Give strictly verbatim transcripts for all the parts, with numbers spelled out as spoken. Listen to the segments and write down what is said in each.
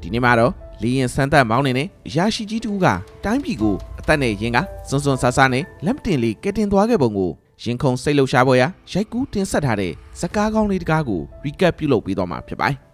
ဒီနေ့မှာတော့လေရင်စမ်းသပ်မောင်းနေတဲ့ရာရှိကြီးတူကတိုင်းပြည်ကိုအသက်နဲ့ရင်ကစွန်းစွန်းဆာဆာနဲ့လက်တင်လေးကဲတင်သွားခဲ့ပုံကိုရင်ခုန်စိတ်လှုပ်ရှားပွဲရာရိုက်ကူးတင်ဆက်ထားတဲ့ဇကားကောင်းလေးတကားကို recap ပြုလုပ်ပေးသွားမှာဖြစ်ပါတယ်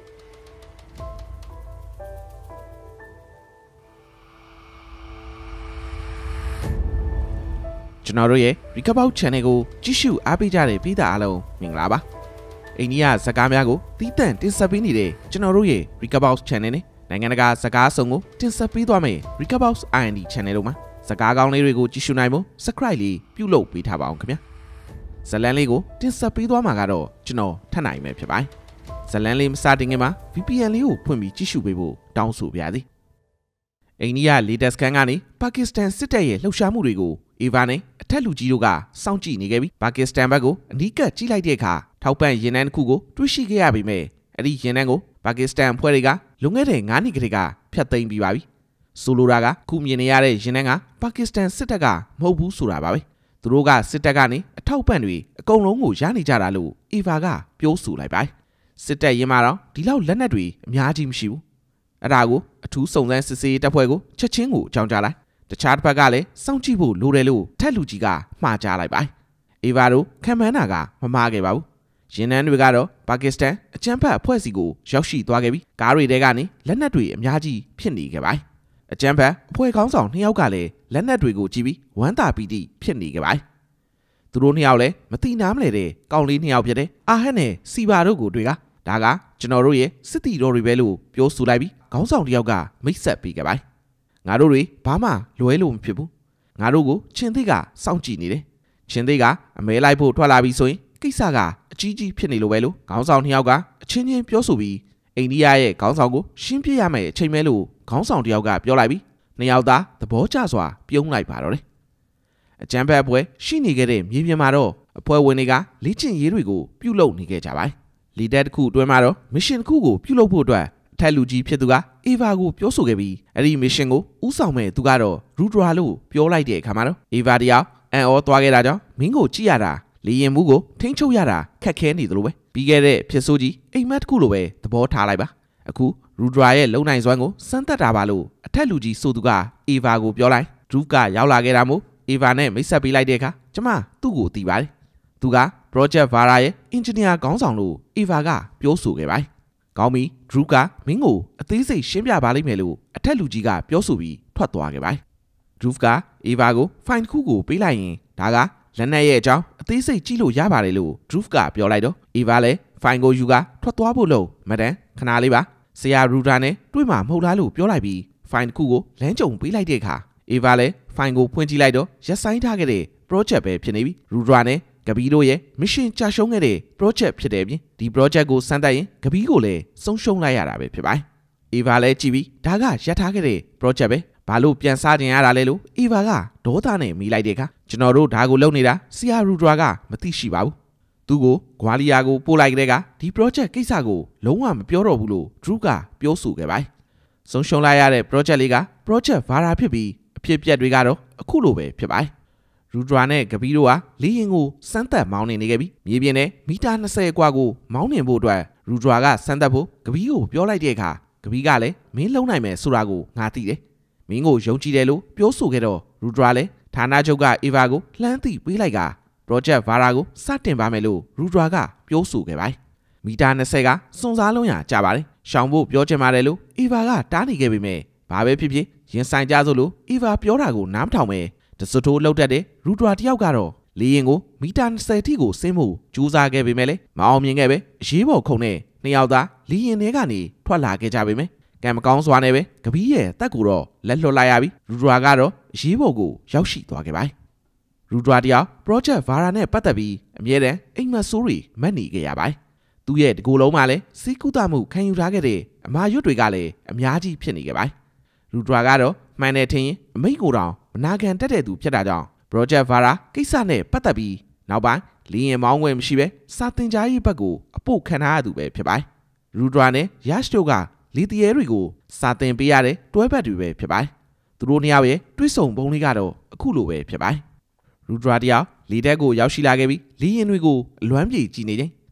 ကျွန်တော်တို့ရဲ့ recap out channel ကိုကြည့်ရှုအားပေးကြတဲ့ပရိသတ်အားလုံးမင်္ဂလာပါအိန္ဒိယဇကားများကိုတီးတန့်တင်ဆက်ပေးနေတဲ့ကျွန်တော်တို့ရဲ့ recap out channel နဲ့နိုင်ငံတကာဇကားစုံကိုတင်ဆက်ပေးသွားမယ် recap out အိုင် အန် ဒီ channel တို့မှာဇကားကောင်းလေးတွေကိုကြည့်ရှုနိုင်ဖို့ subscribe လေးပြုလုပ်ပေးထားပါအောင်ခင်ဗျာဇလန်လေးကိုတင်ဆက်ပေးသွားမှာကတော့ကျွန်တော်ထပ်နိုင်မယ်ဖြစ်ပါတယ်ဇလန်လေးမစတင်ခင်မှာ V P N လေးကိုဖွင့်ပြီးကြည့်ရှုပေးဖို့တောင်းဆိုပါရစေအိန္ဒိယ latest scan ကနေပါကစ္စတန်စစ်တပ်ရဲ့လှုပ်ရှားမှုတွေကိုအေဗာနဲ့အထက်လူကြီးတို့ကစောင့်ကြည့်နေခဲ့ပြီးပါကစ္စတန်ဘက်ကိုအနီးကပ်ကြည့်လိုက်တဲ့အခါထောက်ပံ့ရင်နှန်းတစ်ခုကိုတွေ့ရှိခဲ့ရပေမဲ့အဲ့ဒီရင်နှန်းကိုပါကစ္စတန်အဖွဲ့တွေကလွန်ခဲ့တဲ့ငါးနှစ်ကတည်းကဖျက်သိမ်းပြီးပါပြီဆိုလိုတာကခုမြင်နေရတဲ့ရင်နှန်းကပါကစ္စတန်စစ်တပ်ကမဟုတ်ဘူးဆိုတာပါပဲသူတို့ကစစ်တပ်ကနေအထောက်ပံ့တွေအကုန်လုံးကိုရနေကြတာလို့အေဗာကပြောဆိုလိုက်ပါတယ်စစ်တပ်ရင်မှာတော့ဒီလောက်လက်နက်တွေအများကြီးမရှိဘူးအဲ့ဒါကိုအထူးစုံစမ်းစစ်ဆေးတပ်ဖွဲ့ကိုချက်ချင်းကိုအကြောင်းကြားလိုက်တခြားတစ်ဖက်ကလည်းစောင့်ကြည့်ဖို့လိုတယ်လို့ထက်လူကြီးကမှားကြားလိုက်ပါတယ်အေဗာတို့ခံမှန်းတာကမမှားခဲ့ပါဘူးရင်နှန်းတွေကတော့ပါကစ္စတန်အကြမ်းဖက်အဖွဲ့အစည်းကိုရောက်ရှိသွားခဲ့ပြီးကားတွေထဲကနေလက်နက်တွေအများကြီးဖြစ်နေခဲ့ပါတယ်အကြမ်းဖက်အဖွဲ့ခေါင်းဆောင်နှစ်ယောက်ကလည်းလက်နက်တွေကိုကြည့်ပြီးဝမ်းသာပီတိဖြစ်နေခဲ့ပါတယ်သူတို့နှစ်ယောက်လည်းမတိနားမလဲတဲ့ကောင်းလေးနှစ်ယောက်ဖြစ်တဲ့အာဟတ်နဲ့စီဘာတို့ကိုတွေ့ကဒါကကျွန်တော်တို့ရဲ့စစ်တီတော်တွေပဲလို့ပြောဆိုလိုက်ပြီးခေါင်းဆောင်တစ်ယောက်ကမိတ်ဆက်ပေးခဲ့ပါတယ်ငါတို့တွေဘာမှလွဲလို့မဖြစ်ဘူးငါတို့ကိုချင်းသေးကစောင့်ကြည့်နေတယ်ချင်းသေးကအမဲလိုက်ဖို့ထွက်လာပြီးဆိုရင်ကိစ္စကအကြီးကြီးဖြစ်နေလို့ပဲလို့ခေါင်းဆောင်နှစ်ယောက်ကအချင်းချင်းပြောဆိုပြီးအိန္ဒိယရဲ့ခေါင်းဆောင်ကိုရှင်းပြရမယ်အချိန်မဲလို့ခေါင်းဆောင်တစ်ယောက်ကပြောလိုက်ပြီးနှစ်ယောက်သားသဘောကျစွာပြုံးလိုက်ပါတော့တယ်အကြမ်းဖက်အဖွဲ့ရှိနေခဲ့တဲ့မြေပြင်မှာတော့အဖွဲ့ဝင်တွေကလေ့ကျင့်ရေးတွေကိုပြုလုပ်နေခဲ့ကြပါတယ်လီဒက်တစ်ခုအတွင်းမှာတော့မစ်ရှင်တစ်ခုကိုပြုလုပ်ဖို့အတွက်အထက်လူကြီးဖြစ်သူကအေဗာကိုပြောဆိုခဲ့ပြီးအဲ့ဒီမစ်ရှင်ကိုဥဆောင်မဲ့သူကတော့ရူဒရာလို့ပြောလိုက်တဲ့အခါမှာတော့အေဗာတယောက်အန်အောသွားခဲ့တာကြောင့်မင်းကိုကြည့်ရတာလေရင်မှုကိုထိန်းချုပ်ရတာခက်ခဲနေသလိုပဲပြီးခဲ့တဲ့ဖြစ်ဆိုးကြီးအိမ်မက်တစ်ခုလိုပဲသဘောထားလိုက်ပါအခုရူဒရာရဲ့လုံနိုင်စွမ်းကိုစမ်းသပ်တာပါလို့အထက်လူကြီးဆိုသူကအေဗာကိုပြောလိုက်ဒရူကရောက်လာခဲ့တာမို့အေဗာနဲ့မိတ်ဆက်ပေးလိုက်တဲ့အခါကျမသူ့ကိုသိပါတယ်သူက project vara ရဲ့ engineer ခေါင်းဆောင်လို့အေဗာကပြောဆိုခဲ့ပါတယ်ကောင်းပြီဒရူကမင်းကိုအသေးစိတ်ရှင်းပြပါလိမ့်မယ်လို့အထက်လူကြီးကပြောဆိုပြီးထွက်သွားခဲ့ပါတယ်ဒရူကအေဗာကို fine ခုကိုပေးလိုက်ရင်ဒါကလက်နက်ရဲ့အကြောင်းအသေးစိတ်ကြည့်လို့ရပါတယ်လို့ဒရူကပြောလိုက်တော့အေဗာလည်း fine ကိုယူကထွက်သွားဖို့လို့မဒန်ခဏလေးပါဆရာရူဒါနဲ့တွေ့မှာမဟုတ်လားလို့ပြောလိုက်ပြီး fine ခုကိုလမ်းကြုံပေးလိုက်တဲ့အခါအေဗာလည်း fine ကိုဖွင့်ကြည့်လိုက်တော့ရက်ဆိုင်ထားခဲ့တဲ့ project ပဲဖြစ်နေပြီရူဒါနဲ့ကပီးတို့ရဲ့ mission ကြာရှုံးခဲ့တဲ့ project ဖြစ်တယ်ပြင်ဒီ project ကိုစမ်းသပ်ရင်ကပီးကိုလည်းဆုံးရှုံးလိုက်ရတာပဲဖြစ်ပါတယ်အေဗာလည်းကြည့်ပြီးဒါကရပ်ထားခဲ့တဲ့ project ပဲဘာလို့ပြန်စားတင်ရတာလဲလို့အေဗာကဒေါသနဲ့မိလိုက်တဲ့အခါကျွန်တော်တို့ဒါကိုလုပ်နေတာဆီယာရူဒရာကမသိရှိပါဘူးသူကိုဂွာလီယာကိုပို့လိုက်တဲ့ကဒီ project ကိစ္စကိုလုံးဝမပြောတော့ဘူးလို့ဒရူကပြောဆိုခဲ့ပါတယ်ဆုံးရှုံးလိုက်ရတဲ့ project လေးက project vara ဖြစ်ပြီးအဖြစ်ပြက်တွေကတော့အခုလိုပဲဖြစ်ပါတယ်ရူဒရာနဲ့ကပီးတို့ဟာလေရင်ကိုစမ်းသပ်မောင်းနေနေခဲ့ပြီးမြေပြင်နဲ့မီတာ၂၀အကွာကိုမောင်းနှင်ဖို့အတွက်ရူဒရာကစမ်းသပ်ဖို့ကပီးကိုပြောလိုက်တဲ့အခါကပီးကလည်းမင်းလုံးနိုင်မယ်ဆိုတာကိုငါသိတယ်မင်းကိုယုံကြည်တယ်လို့ပြောဆိုခဲ့တော့ရူဒရာလည်းဌာနချုပ်ကအေဗာကိုလှမ်းသိပေးလိုက်က project vara ကိုစတင်ပါမယ်လို့ရူဒရာကပြောဆိုခဲ့ပါတယ်မီတာ၂၀ကစွန်စားလုံးရကြပါတယ်ရှောင်ဖို့ပြောချင်ပါတယ်လို့အေဗာကတားနေခဲ့ပေမဲ့ဘာပဲဖြစ်ဖြစ်ရင်ဆိုင်ကြစို့လို့အေဗာပြောတာကိုနားမထောင်ပဲတစွတ်ထိုးလှုပ်တတ်တဲ့ရူဒရာတယောက်ကတော့လေရင်ကိုမီတာ၂၀ထိကိုဆင်းဖို့ကြိုးစားခဲ့ပေမဲ့လည်းမအောင်မြင်ခဲ့ပဲအရေးပေါ်ခုန်တဲ့နှစ်ယောက်သားလေရင်ထဲကနေထွက်လာခဲ့ကြပေမဲ့ကံမကောင်းစွာနဲ့ပဲကပီးရဲ့တက်ကိုတော့လက်လွတ်လိုက်ရပြီးရူဒရာကတော့အရေးပေါ်ကိုရောက်ရှိသွားခဲ့ပါတယ်ရူဒရာတယောက် project vara နဲ့ပတ်သက်ပြီးအမြဲတမ်းအိမ်မက်ဆိုးတွေမှတ်နေခဲ့ရပါတယ်သူ့ရဲ့တကူလုံးမှာလည်းစီးကူးတမှုခံယူထားခဲ့တဲ့အမာရွတ်တွေကလည်းအများကြီးဖြစ်နေခဲ့ပါတယ်ရူဒရာကတော့မှန်တယ်ထင်ရင်အမိတ်ကိုတောင်မနာခံတတ်တဲ့သူဖြစ်တာကြောင့် project vara ကိစ္စနဲ့ပတ်သက်ပြီးနောက်ပိုင်းလင်းရင်မောင်းခွင့်မရှိပဲစာတင်ကြားရေးဘက်ကိုအပို့ခံထားရသူပဲဖြစ်ပါတယ်ရူဒရာနဲ့ယက်တို့ကလီတီရဲတွေကိုစာတင်ပေးရတဲ့တွဲဘက်တွေပဲဖြစ်ပါတယ်သူတို့နှစ်ယောက်ရဲ့တွေးဆုံပုံလေးကတော့အခုလိုပဲဖြစ်ပါတယ်ရူဒရာတယောက်လေတက်ကိုရောက်ရှိလာခဲ့ပြီးလေရင်တွေကိုအလွမ်းပြေကြည့်နေချိန်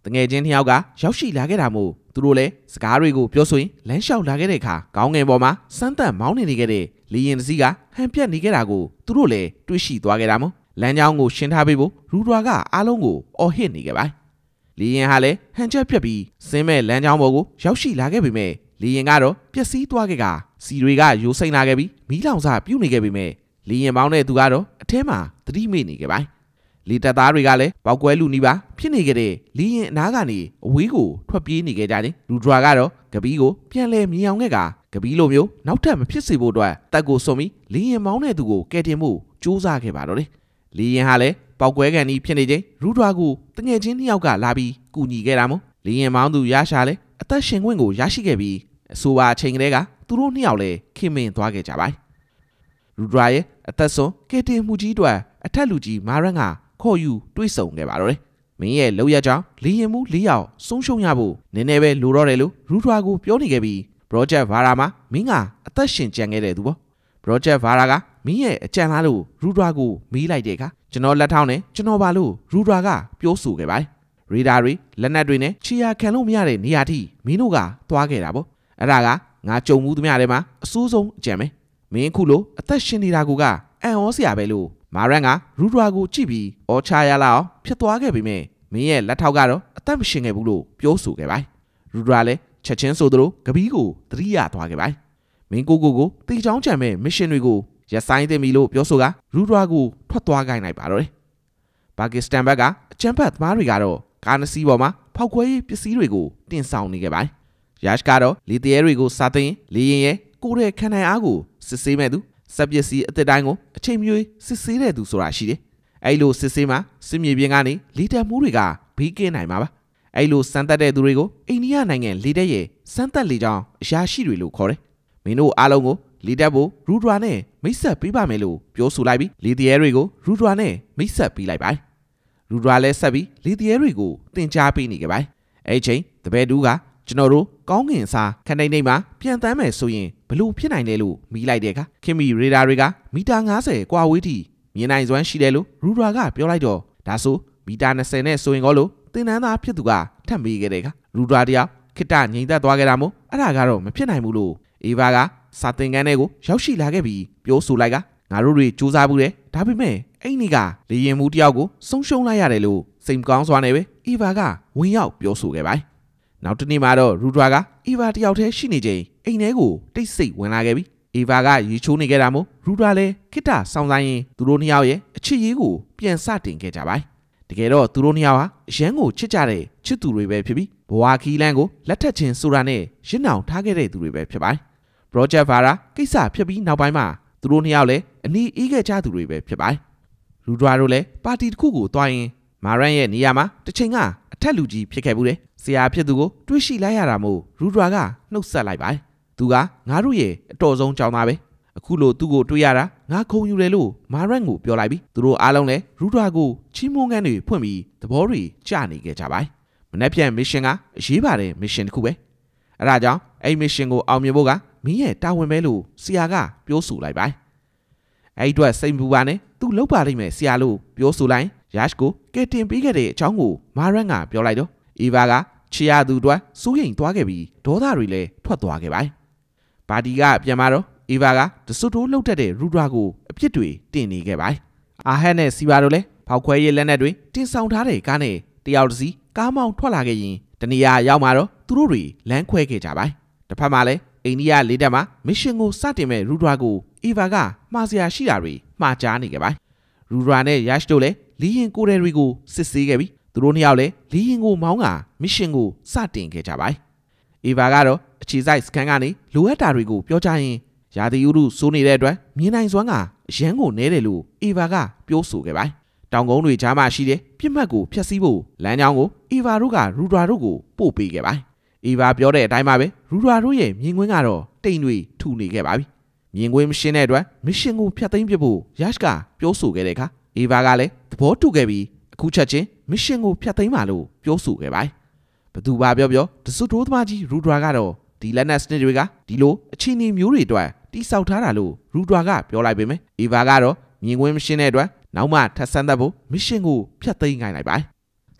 တငယ်ချင်းနှစ်ယောက်ကရောက်ရှိလာခဲ့တာမို့သူတို့လည်းစကားတွေကိုပြောဆိုရင်လမ်းလျှောက်လာခဲ့တဲ့အခါကောင်းငင်ပေါ်မှာစမ်းသပ်မောင်းနေနေခဲ့တဲ့လေရင်တစ်စီးကဟန်ပြက်နေခဲ့တာကိုသူတို့လည်းတွေ့ရှိသွားခဲ့တာမို့လမ်းကြောင်းကိုရှင်းထားပေးဖို့ရူဒွာကအားလုံးကိုအော်ဟစ်နေခဲ့ပါလေရင်ဟာလည်းဟန်ချက်ပြက်ပြီးစင်းမဲ့လမ်းကြောင်းပေါ်ကိုရောက်ရှိလာခဲ့ပေမဲ့လေရင်ကတော့ပျက်စီးသွားခဲ့ကစီတွေကယိုစိမ့်လာခဲ့ပြီးမီးလောင်စာပြုတ်နေခဲ့ပေမဲ့လေရင်မောင်းတဲ့သူကတော့အထဲမှာသတိမေ့နေခဲ့ပါလေတပ်သားတွေကလည်းပောက်ကွဲလူနီးပါဖြစ်နေကြတဲ့လေရင်အနားကနေအဝေးကိုထွက်ပြေးနေကြကြတယ်လူဒရာကတော့ကပီးကိုပြန်လဲမြင်အောင်ခဲ့ကကပီးလိုမျိုးနောက်ထပ်မဖြစ်စေဖို့အတွက်တက်ကိုစွန်ပြီးလေရင်မောင်းတဲ့သူကိုကယ်တင်မှုစူးစမ်းခဲ့ပါတော့တယ်လေရင်ဟာလည်းပောက်ကွဲကန်ဒီဖြစ်နေချိန်လူဒရာကိုတငယ်ချင်းနှစ်ယောက်ကလာပြီးကူညီခဲ့တာမို့လေရင်မောင်းသူရရှာလဲအသက်ရှင်ခွင့်ကိုရရှိခဲ့ပြီးအဆိုပါအချိန်ကလေးကသူတို့နှစ်ယောက်လည်းခင်မင်သွားခဲ့ကြပါလူဒရာရဲ့အသက်ဆုံးကယ်တင်မှုကြီးအတွက်အထက်လူကြီးမာရန်ကခေါ်ယူတွေးဆုံခဲ့ပါတော့တယ်။မင်းရဲ့လောက်ရကြောင်းလေရင်မှုလေးယောက်ဆုံးရှုံးရဖို့နည်းနည်းပဲလိုတော့တယ်လို့ရူဒွာကိုပြောနေခဲ့ပြီး Project Vara မှာမင်းကအသက်ရှင်ကျန်ခဲ့တဲ့သူပေါ့။ Project Vara ကမင်းရဲ့အကြံလားလို့ရူဒွာကိုမေးလိုက်တဲ့အခါကျွန်တော်လက်ထောက်နဲ့ကျွန်တော်ပါလို့ရူဒွာကပြောဆိုခဲ့ပါတယ်။ရေဒါတွေလက်နက်တွေနဲ့ခြေရာခံလို့မရတဲ့နေရာထိမင်းတို့ကသွားခဲ့တာပေါ့။အဲ့ဒါကငါကြုံမှုသမျှထဲမှာအဆိုးဆုံးအကြံပဲ။မင်းခုလို့အသက်ရှင်နေတာကအံ့ဩစရာပဲလို့မာရန်ကရူဒွာကိုကြည့်ပြီးအော်ချရလာအောင်ဖြစ်သွားခဲ့ပေမဲ့မင်းရဲ့လက်ထောက်ကတော့အသက်မရှင်ခဲ့ဘူးလို့ပြောဆိုခဲ့ပါရူဒွာလည်းချက်ချင်းဆိုသလိုကပီးကိုသတိရသွားခဲ့ပါမင်းကိုကိုကိုတေချောင်းချံမဲ့မစ်ရှင်တွေကိုရက်ဆိုင်တင်ပြီလို့ပြောဆိုကရူဒွာကိုထွက်သွားခိုင်းလိုက်ပါတော့တယ်ပါကစ္စတန်ဘက်ကအချမ်းဖတ်သမားတွေကတော့ကားနစီပေါ်မှာဖောက်ခွဲရေးပစ္စည်းတွေကိုတင်ဆောင်နေခဲ့ပါရရှ်ကတော့လေတရဲတွေကိုစားသိမ်းလေရင်ရဲ့ကိုတဲ့ခံနိုင်အားကိုစစ်ဆေးမဲ့သူစက်ပစ္စည်းအသစ်တိုင်းကိုအချိန်မရွေးစစ်ဆေးတဲ့သူဆိုတာရှိတယ်။အဲ့လိုစစ်ဆေးမှာစစ်မြေပြင်ကနေလေတက်မှုတွေကဘေးကင်းနိုင်မှာပါ။အဲ့လိုစမ်းသပ်တဲ့သူတွေကိုအိန္ဒိယနိုင်ငံလေတက်ရဲ့စမ်းသပ်လေကြောင်းအရာရှိတွေလို့ခေါ်တယ်။မင်းတို့အားလုံးကိုလေတက်ဖို့ရူဒွာနဲ့မိတ်ဆက်ပေးပါမယ်လို့ပြောဆိုလိုက်ပြီးလေတရဲတွေကိုရူဒွာနဲ့မိတ်ဆက်ပေးလိုက်ပါ။ရူဒွာလည်းဆက်ပြီးလေတရဲတွေကိုတင် जा ပေးနေကြပါ။အဲ့ချိန်တပည့်တူကကျွန်တော်တို့ကောင်းကင်စာခဏိမ့်နေမှာပြန်တမ်းမယ်ဆိုရင်ဘလို့ဖြစ်နိုင်တယ်လို့မိလိုက်တဲ့အခါခင်မီရေဒါတွေကမီတာ၅၀ကွာဝေးထိမြင်နိုင်စွမ်းရှိတယ်လို့ရူဒရာကပြောလိုက်တော့ဒါဆိုမီတာ၂၀နဲ့ဆိုရင်ကောလို့တင်နန်းသားဖြစ်သူကထပ်မေးခဲ့တဲ့အခါရူဒရာတရားခိတ္တငြိမ်သက်သွားခဲ့တာမို့အဲ့ဒါကတော့မဖြစ်နိုင်ဘူးလို့အေဗာကစာသင်ခန်းထဲကိုရောက်ရှိလာခဲ့ပြီးပြောဆိုလိုက်ကငါတို့တွေစူးစမ်းမှုတယ်ဒါပေမဲ့အဲ့ဒီကလေရင်မှုတယောက်ကိုဆုံးရှုံးလိုက်ရတယ်လို့စိတ်မကောင်းစွာနဲ့ပဲအေဗာကဝင်ရောက်ပြောဆိုခဲ့ပါတယ်နောက်တနေ့မှာတော့ရူဒရာကအီဗာတယောက်တည်းရှိနေချိန်အိမ်ထဲကိုတိတ်ဆိတ်ဝင်လာခဲ့ပြီအီဗာကရေချိုးနေခဲ့တာမို့ရူဒရာလည်းခိတ္တဆောင်ဆိုင်ရင်သူတို့နှစ်ယောက်ရဲ့အချစ်ရေးကိုပြန်စတင်ခဲ့ကြပါတကယ်တော့သူတို့နှစ်ယောက်ဟာအရန်ကိုချစ်ကြတဲ့ချစ်သူတွေပဲဖြစ်ပြီးဘဝခီးလန်းကိုလက်ထက်ချင်းဆိုတာနဲ့ရစ်နှောင်ထားခဲ့တဲ့သူတွေပဲဖြစ်ပါတယ် Project Vara ကိစ္စဖြစ်ပြီးနောက်ပိုင်းမှာသူတို့နှစ်ယောက်လည်းအနီးအေးခဲ့ကြသူတွေပဲဖြစ်ပါတယ်ရူဒရာတို့လည်းပါတီတစ်ခုကိုတွားရင်မာရန်ရဲ့နေရာမှာတစ်ချိန်ကအထက်လူကြီးဖြစ်ခဲ့ဘူးလေဆရာဖြစ်သူကိုတွေးရှိလိုက်ရတာမို့ရူဒရာကနှုတ်ဆက်လိုက်ပါတယ်သူကငါတို့ရဲ့အတော်ဆုံးကြောင်းသားပဲအခုလိုသူ့ကိုတွေးရတာငါခုံယူတယ်လို့မာရန်ကိုပြောလိုက်ပြီးသူတို့အားလုံးလည်းရူဒရာကိုချီးမွမ်းခန်းတွေဖွင့်ပြီးသဘောတွေကျနေခဲ့ကြပါတယ်မနေ့ပြန်မစ်ရှင်ကအရေးပါတဲ့မစ်ရှင်တစ်ခုပဲအဲဒါကြောင့်အဲ့မစ်ရှင်ကိုအောင်မြင်ဖို့ကမင်းရဲ့တာဝန်ပဲလို့ဆရာကပြောဆိုလိုက်ပါတယ်အဲ့အတွက်စိတ်မပူပါနဲ့သူလောက်ပါလိမ့်မယ်ဆရာလို့ပြောဆိုလိုက်ရရှ်ကိုကဲတင်ပေးခဲ့တဲ့အကြောင်းကိုမာရန်ကပြောလိုက်တော့အေဗာကချီရသူတို့စိုးရိမ်သွားခဲ့ပြီးဒေါသတွေလည်းထွက်သွားခဲ့ပါတယ်။ဘာဒီကပြန်มาတော့အေဗာကတဆွတ်တိုးလှုပ်တတ်တဲ့ရူဒရာကိုအပြစ်တွေတင်နေခဲ့ပါတယ်။အာဟက်နဲ့စီပါတို့လည်းဖောက်ခွဲရေးလက်နက်တွေတင်ဆောင်ထားတဲ့ကားနဲ့တယောက်တစ်စီးကားမောင်းထွက်လာခဲ့ရင်တနေရာရောက်มาတော့သူတို့တွေလမ်းခွဲခဲ့ကြပါတယ်။တစ်ဖက်မှာလည်းအိန္ဒိယလေးတပ်မှာမစ်ရှင်ကိုစတင်မဲ့ရူဒရာကိုအေဗာကမှားစရာရှိတာတွေမှားကြားနေခဲ့ပါတယ်။ရူဒရာနဲ့ရရှ်တို့လည်းလီရင်ကိုရဲတွေကိုစစ်ဆေးခဲ့ပြီးသူတို့နှစ်ယောက်လည်းလီရင်ကိုမောင်းကမစ်ရှင်ကိုစတင်ခဲ့ကြပါတယ်။အေဗာကတော့အခြေစိုက်စကန်ကနေလိုအပ်တာတွေကိုပြောကြရင်ရာသီဥတုစိုးနေတဲ့အတွက်မြင်နိုင်စွမ်းကအရန်ကိုနဲတယ်လို့အေဗာကပြောဆိုခဲ့ပါတယ်။တောင်ကုန်းတွေကြားမှာရှိတဲ့ပြစ်မှတ်ကိုဖျက်ဆီးဖို့လမ်းကြောင်းကိုအေဗာတို့ကရူဒရာတို့ကိုပို့ပေးခဲ့ပါတယ်။အေဗာပြောတဲ့အတိုင်းပါပဲရူဒရာတို့ရဲ့မြင်ကွင်းကတော့တိမ်တွေထူနေခဲ့ပါပြီ။မြင်ကွင်းမရှင်းတဲ့အတွက်မစ်ရှင်ကိုဖျက်သိမ်းပစ်ဖို့ရရှ်ကပြောဆိုခဲ့တဲ့အခါအေဗာကလည်းသဘောတူခဲ့ပြီးအခုချက်ချင်းမစ်ရှင်ကိုဖျက်သိမ်းပါလို့ပြောဆိုခဲ့ပါတယ်။ဘသူပါပြောပြောတစွတ်တိုးသမားကြီးရူဒရာကတော့ဒီလက်နက်စနစ်တွေကဒီလိုအခြေအနေမျိုးတွေအတွက်တိစောက်ထားတာလို့ရူဒရာကပြောလိုက်ပေမဲ့အေဗာကတော့မြင်ကွင်းမရှင်းတဲ့အတွက်နောက်မှထပ်ဆန်းသက်ဖို့မစ်ရှင်ကိုဖျက်သိမ်းခိုင်းလိုက်ပါတယ်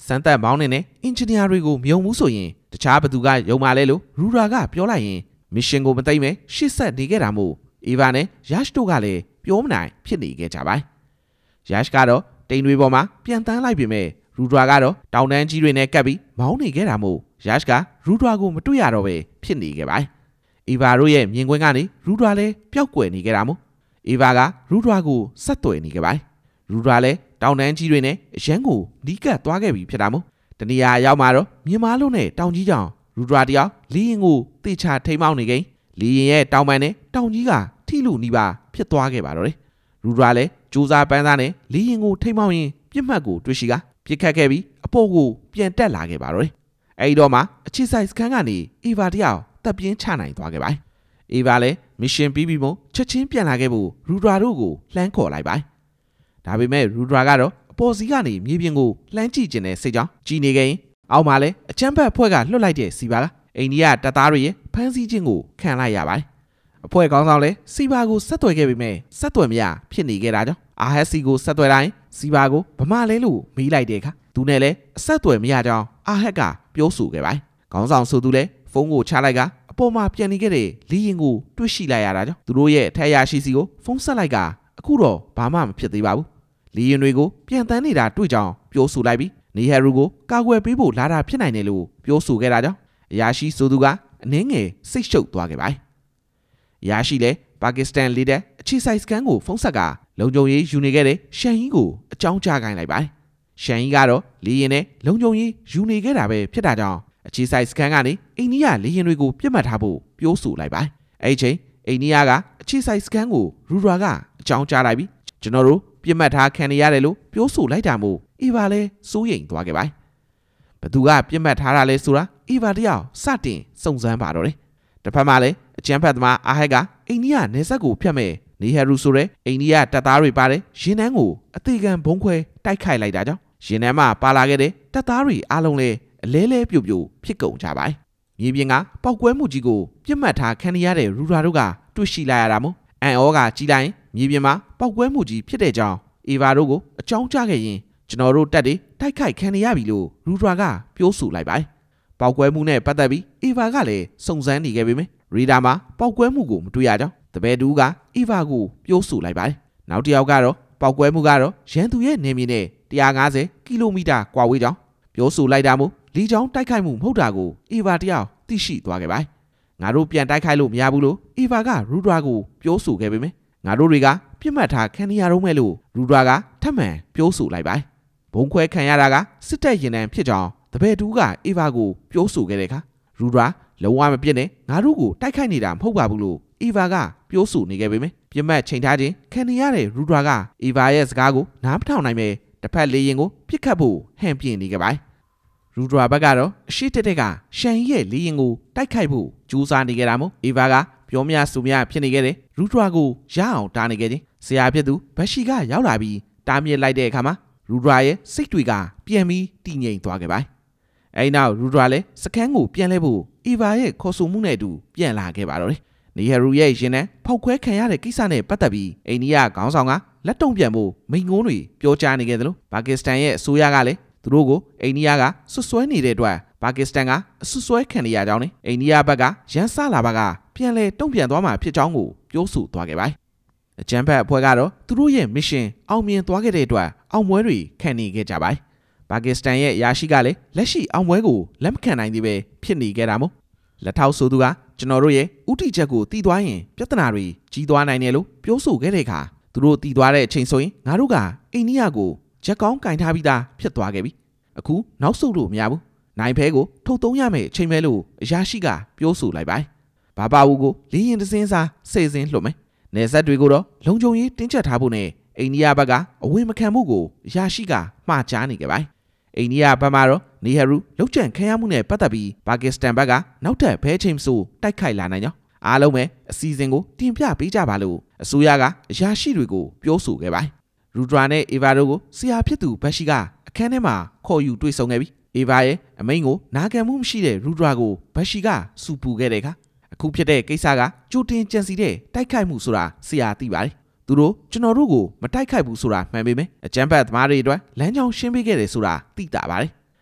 စမ်းသက်မောင်းနေတဲ့အင်ဂျင်နီယာတွေကိုမြုံမှုဆိုရင်တခြားဘသူကယုံမာလဲလို့ရူရာကပြောလိုက်ရင်မစ်ရှင်ကိုမသိမ့်မဲရှစ်ဆက်နေခဲ့တာမို့အီဗာနဲ့ယာရှ်တို့ကလည်းပြောမနိုင်ဖြစ်နေခဲ့ကြပါယာရှ်ကတော့တိမ်တွေပေါ်မှာပြန်တန်းလိုက်ပြီမဲ့ရူရာကတော့တောင်တန်းကြီးတွေနဲ့ကပ်ပြီးမောင်းနေခဲ့တာမို့ယာရှ်ကရူရာကိုမတွေ့ရတော့ပဲဖြစ်နေခဲ့ပါအီဗာတို့ရဲ့မြင်ကွင်းကနေရူရာလည်းပျောက်ကွယ်နေခဲ့တာမို့အီဗာကရူရာကိုဆက်သွယ်နေခဲ့ပါရူရာလည်းတောင်တန်းကြီးတွေနဲ့အရန်ကိုနီးကပ်သွားခဲ့ပြီဖြစ်တာမို့တနေရာရောက်မှာတော့မြင်မာလို့နဲ့တောင်ကြီးကြောင်ရူရာတယောက်လီရင်ကိုတေချာထိမောင်းနေကိန်းလီရင်ရဲ့တောင်ပန်နဲ့တောင်ကြီးကထိလူနီးပါဖြစ်သွားခဲ့ပါတော့တယ်ရူရာလည်းကြိုးစားပန်းစားနဲ့လီရင်ကိုထိမောင်းရင်ပြစ်မှတ်ကိုတွေ့ရှိကပြစ်ခတ်ခဲ့ပြီးအပေါ်ကိုပြန်တက်လာခဲ့ပါတော့တယ်အဲဒီတော့မှအခြေဆိုင်စခန်းကနေအီဗာတယောက်တပ်ပြင်းချနိုင်သွားခဲ့ပါအီဗာလည်းမစ်ရှင်ပြီးပြီးမို့ချက်ချင်းပြန်လာခဲ့ဖို့ရူရာတို့ကိုလှမ်းခေါ်လိုက်ပါဒါပေမဲ့ရူရာကတော့အပေါ်စီကနေမြေပြင်ကိုလှမ်းကြည့်ကျင်တဲ့စိတ်ကြောင့်ကြည်နေခဲ့ရင်အောက်မှာလည်းအချမ်းဘတ်အဖွဲ့ကလွတ်လိုက်တဲ့စီပါကအိန္ဒိယတပ်သားတွေရဲ့ဖမ်းဆီးခြင်းကိုခံလိုက်ရပါတယ်အဖွဲ့ခေါင်းဆောင်လည်းစီပါကိုဆက်သွယ်ခဲ့ပေမဲ့ဆက်သွယ်မရဖြစ်နေခဲ့တာကြောင့်အာဟက်စီကိုဆက်သွယ်တိုင်းစီပါကိုဗမာလဲလို့မေးလိုက်တဲ့အခါသူနဲ့လည်းအဆက်အသွယ်မရကြောင်းအာဟက်ကပြောဆိုခဲ့ပါတယ်ခေါင်းဆောင်ဆိုသူလည်းဖုန်းကိုချလိုက်ကအပေါ်မှာပြန်နေခဲ့တဲ့လီရင်ကိုတွေ့ရှိလိုက်ရတာကြောင့်သူတို့ရဲ့ထက်ရရှိစီကိုဖုန်းဆက်လိုက်ကအခုတော့ဘာမှမဖြစ်သေးပါဘူးလီရင်တွေကိုပြန်တန်းနေတာတွေ့ကြောင်းပြောဆိုလိုက်ပြီးနေဟရူကိုကာကွယ်ပေးဖို့လာတာဖြစ်နိုင်တယ်လို့ပြောဆိုခဲ့တာကြောင့်အရာရှိဆိုသူကအနှင်းငယ်စိတ်ရှုပ်သွားခဲ့ပါတယ်အရာရှိလည်းပါကစ္စတန်လီဒါအခြေဆိုင်စကန်ကိုဖုန်းဆက်ကလုံခြုံရေးယူနေခဲ့တဲ့ရှန်ဟီကိုအကြောင်းကြားခိုင်းလိုက်ပါတယ်ရှန်ဟီကတော့လီရင်နဲ့လုံခြုံရေးယူနေခဲ့တာပဲဖြစ်တာကြောင့်အခြေဆိုင်စကန်ကနေအိန္ဒိယလီရင်တွေကိုပြစ်မှတ်ထားဖို့ပြောဆိုလိုက်ပါတယ်အဲ့ဒီချိန်အိန္ဒိယကအခြေဆိုင်စကန်ကိုရူရာကအကြောင်းကြားလိုက်ပြီးကျွန်တော်တို့ပြစ်မှတ်ထားခံရရတယ်လို့ပြောဆိုလိုက်တာမို့အီဗာလည်းစိုးရိမ်သွားခဲ့ပါတယ်ဘသူကပြစ်မှတ်ထားတာလဲဆိုတာအီဗာတယောက်စတင်စုံစမ်းပါတော့တယ်တစ်ဖက်မှာလည်းအကျန်းဖက်သမားအာဟက်ကအိန္ဒိယနယ်စပ်ကိုဖျက်မဲ့နေဟရူဆိုတဲ့အိန္ဒိယတပ်သားတွေပါတဲ့ရင်နှန်းကိုအသေးခံဘုံခွဲတိုက်ခိုက်လိုက်တာကြောင့်ရင်နှန်းမှာပါလာခဲ့တဲ့တပ်သားတွေအားလုံးလည်းအလဲလဲပြို့ပြို့ဖြစ်ကုန်ကြပါတယ်မြေပြင်ကပောက်ကွဲမှုကြီးကိုပြစ်မှတ်ထားခံရတဲ့ရူရာတို့ကတွေ့ရှိလိုက်ရတာမို့အန်အောကကြီးလိုက်မြေပြင်မှာပောက်ကွဲမှုကြီးဖြစ်တဲ့ကြောင်းအီဗာတို့ကိုအကြောင်းကြားခဲ့ရင်ကျွန်တော်တို့တက်တွေတိုက်ခိုက်ခံရပြီလို့ရူရာကပြောဆိုလိုက်ပါတယ်ပောက်ကွဲမှုနဲ့ပတ်သက်ပြီးအီဗာကလည်းစုံစမ်းနေခဲ့ပေမယ့်ရီဒါမှာပောက်ကွဲမှုကိုမတွေ့ရကြောင်းတပည့်တူကအီဗာကိုပြောဆိုလိုက်ပါတယ်နောက်တစ်ယောက်ကတော့ပောက်ကွဲမှုကတော့ရန်သူရဲ့နေမြေနဲ့one hundred fiftyကီလိုမီတာကွာဝေးကြောင်းပြောဆိုလိုက်တာမို့လီချောင်းတိုက်ခိုက်မှုမဟုတ်တာကိုအီဗာတယောက်သိရှိသွားခဲ့ပါတယ်ငါတို့ပြန်တိုက်ခိုက်လို့မရဘူးလို့အီဗာကရူဒရာကိုပြောဆိုခဲ့ပေမယ့်ငါတို့တွေကပြစ်မှတ်ထားခံရတော့မဲ့လို့ရူဒရာကထပ်မံပြောဆိုလိုက်ပါတယ်ဘုံခွဲခံရတာကစစ်တပ်ရင်တန်းဖြစ်ကြောင်းတပည့်တူကအီဗာကိုပြောဆိုခဲ့တဲ့အခါရူဒရာလုံးဝမပြစ်နဲ့ငါတို့ကိုတိုက်ခိုက်နေတာမဟုတ်ပါဘူးလို့အီဗာကပြောဆိုနေခဲ့ပေမယ့်ပြစ်မှတ်ချိန်ထားခြင်းခံရတဲ့ရူဒရာကအီဗာရဲ့စကားကိုနားမထောင်နိုင်ပဲတစ်ဖက်လေရင်ကိုပြစ်ခတ်ဖို့ဟန်ပြင်းနေခဲ့ပါတယ်ရူဒရာဘက်ကတော့အရှိတက်တက်ကရှန်ရဲ့လေရင်ကိုတိုက်ခိုက်ဖို့ကြိုးစားနေကြတာမို့အီဗာကပြောမရဆိုမရဖြစ်နေခဲ့တဲ့ရူဒရာကိုရအောင်တားနေခဲ့ခြင်းဆရာဖြစ်သူဘရှိကရောက်လာပြီးတားမြစ်လိုက်တဲ့အခါမှာရူဒရာရဲ့စိတ်တွေကပြန်ပြီးတည်ငြိမ်သွားခဲ့ပါတယ်အဲဒီနောက်ရူဒရာလည်းစခန်းကိုပြန်လဲဖို့အီဗာရဲ့ခေါ်ဆိုမှုနဲ့အတူပြန်လာခဲ့ပါတော့တယ်နေဟရူရဲ့ရင်နဲ့ဖောက်ခွဲခံရတဲ့ကိစ္စနဲ့ပတ်သက်ပြီးအိန္ဒိယခေါင်းဆောင်ကလက်တုံ့ပြန်ဖို့မိန့်ခွန်းတွေပြောကြားနေခဲ့တယ်လို့ပါကစ္စတန်ရဲ့အစိုးရကလည်းသူတို့ကိုအိန္ဒိယကဆွဆွဲနေတဲ့အတွက်ပါကစ္စတန်ကအဆွဆွဲခံရကြောင်းနဲ့အိန္ဒိယဘက်ကရန်စလာဘကပြန်လဲတုံ့ပြန်သွားမှာဖြစ်ကြောင်းကိုပြောဆိုသွားခဲ့ပါတယ်အကြမ်းဖက်အဖွဲ့ကတော့သူတို့ရဲ့မစ်ရှင်အောင်မြင်သွားခဲ့တဲ့အတွက်အောင်ပွဲတွေခံနေခဲ့ကြပါတယ်ပါကစ္စတန်ရဲ့ယာရှိကလည်းလက်ရှိအောင်ပွဲကိုလက်မခံနိုင်သေးပဲဖြစ်နေခဲ့တာမို့လက်ထောက်ဆိုသူကကျွန်တော်တို့ရဲ့ဥတီချက်ကိုတည်သွားရင်ပြဿနာတွေကြီးသွားနိုင်တယ်လို့ပြောဆိုခဲ့တဲ့အခါသူတို့တည်သွားတဲ့အချိန်ဆိုရင်ငါတို့ကအိန္ဒိယကိုချက်ကောင်းကင်ထားပြီးသားဖြစ်သွားခဲ့ပြီအခုနောက်ဆုတ်လို့မရဘူးနိုင်ဖဲကိုထုတ်သုံးရမယ်အချိန်ပဲလို့အရာရှိကပြောဆိုလိုက်ပါတယ်ဘာပါဘူးကိုလေးရင်တစင်းစားစေစင်းလှုပ်မယ်နယ်စပ်တွေကိုတော့လုံခြုံရေးတင်းကျပ်ထားဖို့နဲ့အိန္ဒိယဘက်ကအဝေမခံမှုကိုအရာရှိကမှားကြားနေကြပါတယ်အိန္ဒိယဘက်မှာတော့နေဟရူလောက်ကျန်ခံရမှုနဲ့ပတ်သက်ပြီးပါကစ္စတန်ဘက်ကနောက်ထပ်ဘဲချိန်ဆိုတိုက်ခိုက်လာနိုင်ကြောင်းအားလုံးပဲအစီအစဉ်ကိုတင်ပြပေးကြပါလို့အစိုးရကအရာရှိတွေကိုပြောဆိုခဲ့ပါတယ်ရူဒရာနဲ့အေဗာတို့ကိုဆရာဖြစ်သူဘရှိကအခန်းထဲမှာခေါ်ယူတွေ့ဆုံခဲ့ပြီးအေဗာရဲ့အမိန့်ကိုနာခံမှုမရှိတဲ့ရူဒရာကိုဘရှိကစူပူခဲ့တဲ့အခါအခုဖြစ်တဲ့ကိစ္စကကြိုတင်ကြံစီတဲ့တိုက်ခိုက်မှုဆိုတာဆရာသိပါတယ်သူတို့ကျွန်တော်တို့ကိုမတိုက်ခိုက်ဘူးဆိုတာမှန်ပေမယ့်အကြမ်းဖက်သမားတွေအတွက်လမ်းကြောင်းရှင်းပေးခဲ့တယ်ဆိုတာသိတာပါတယ်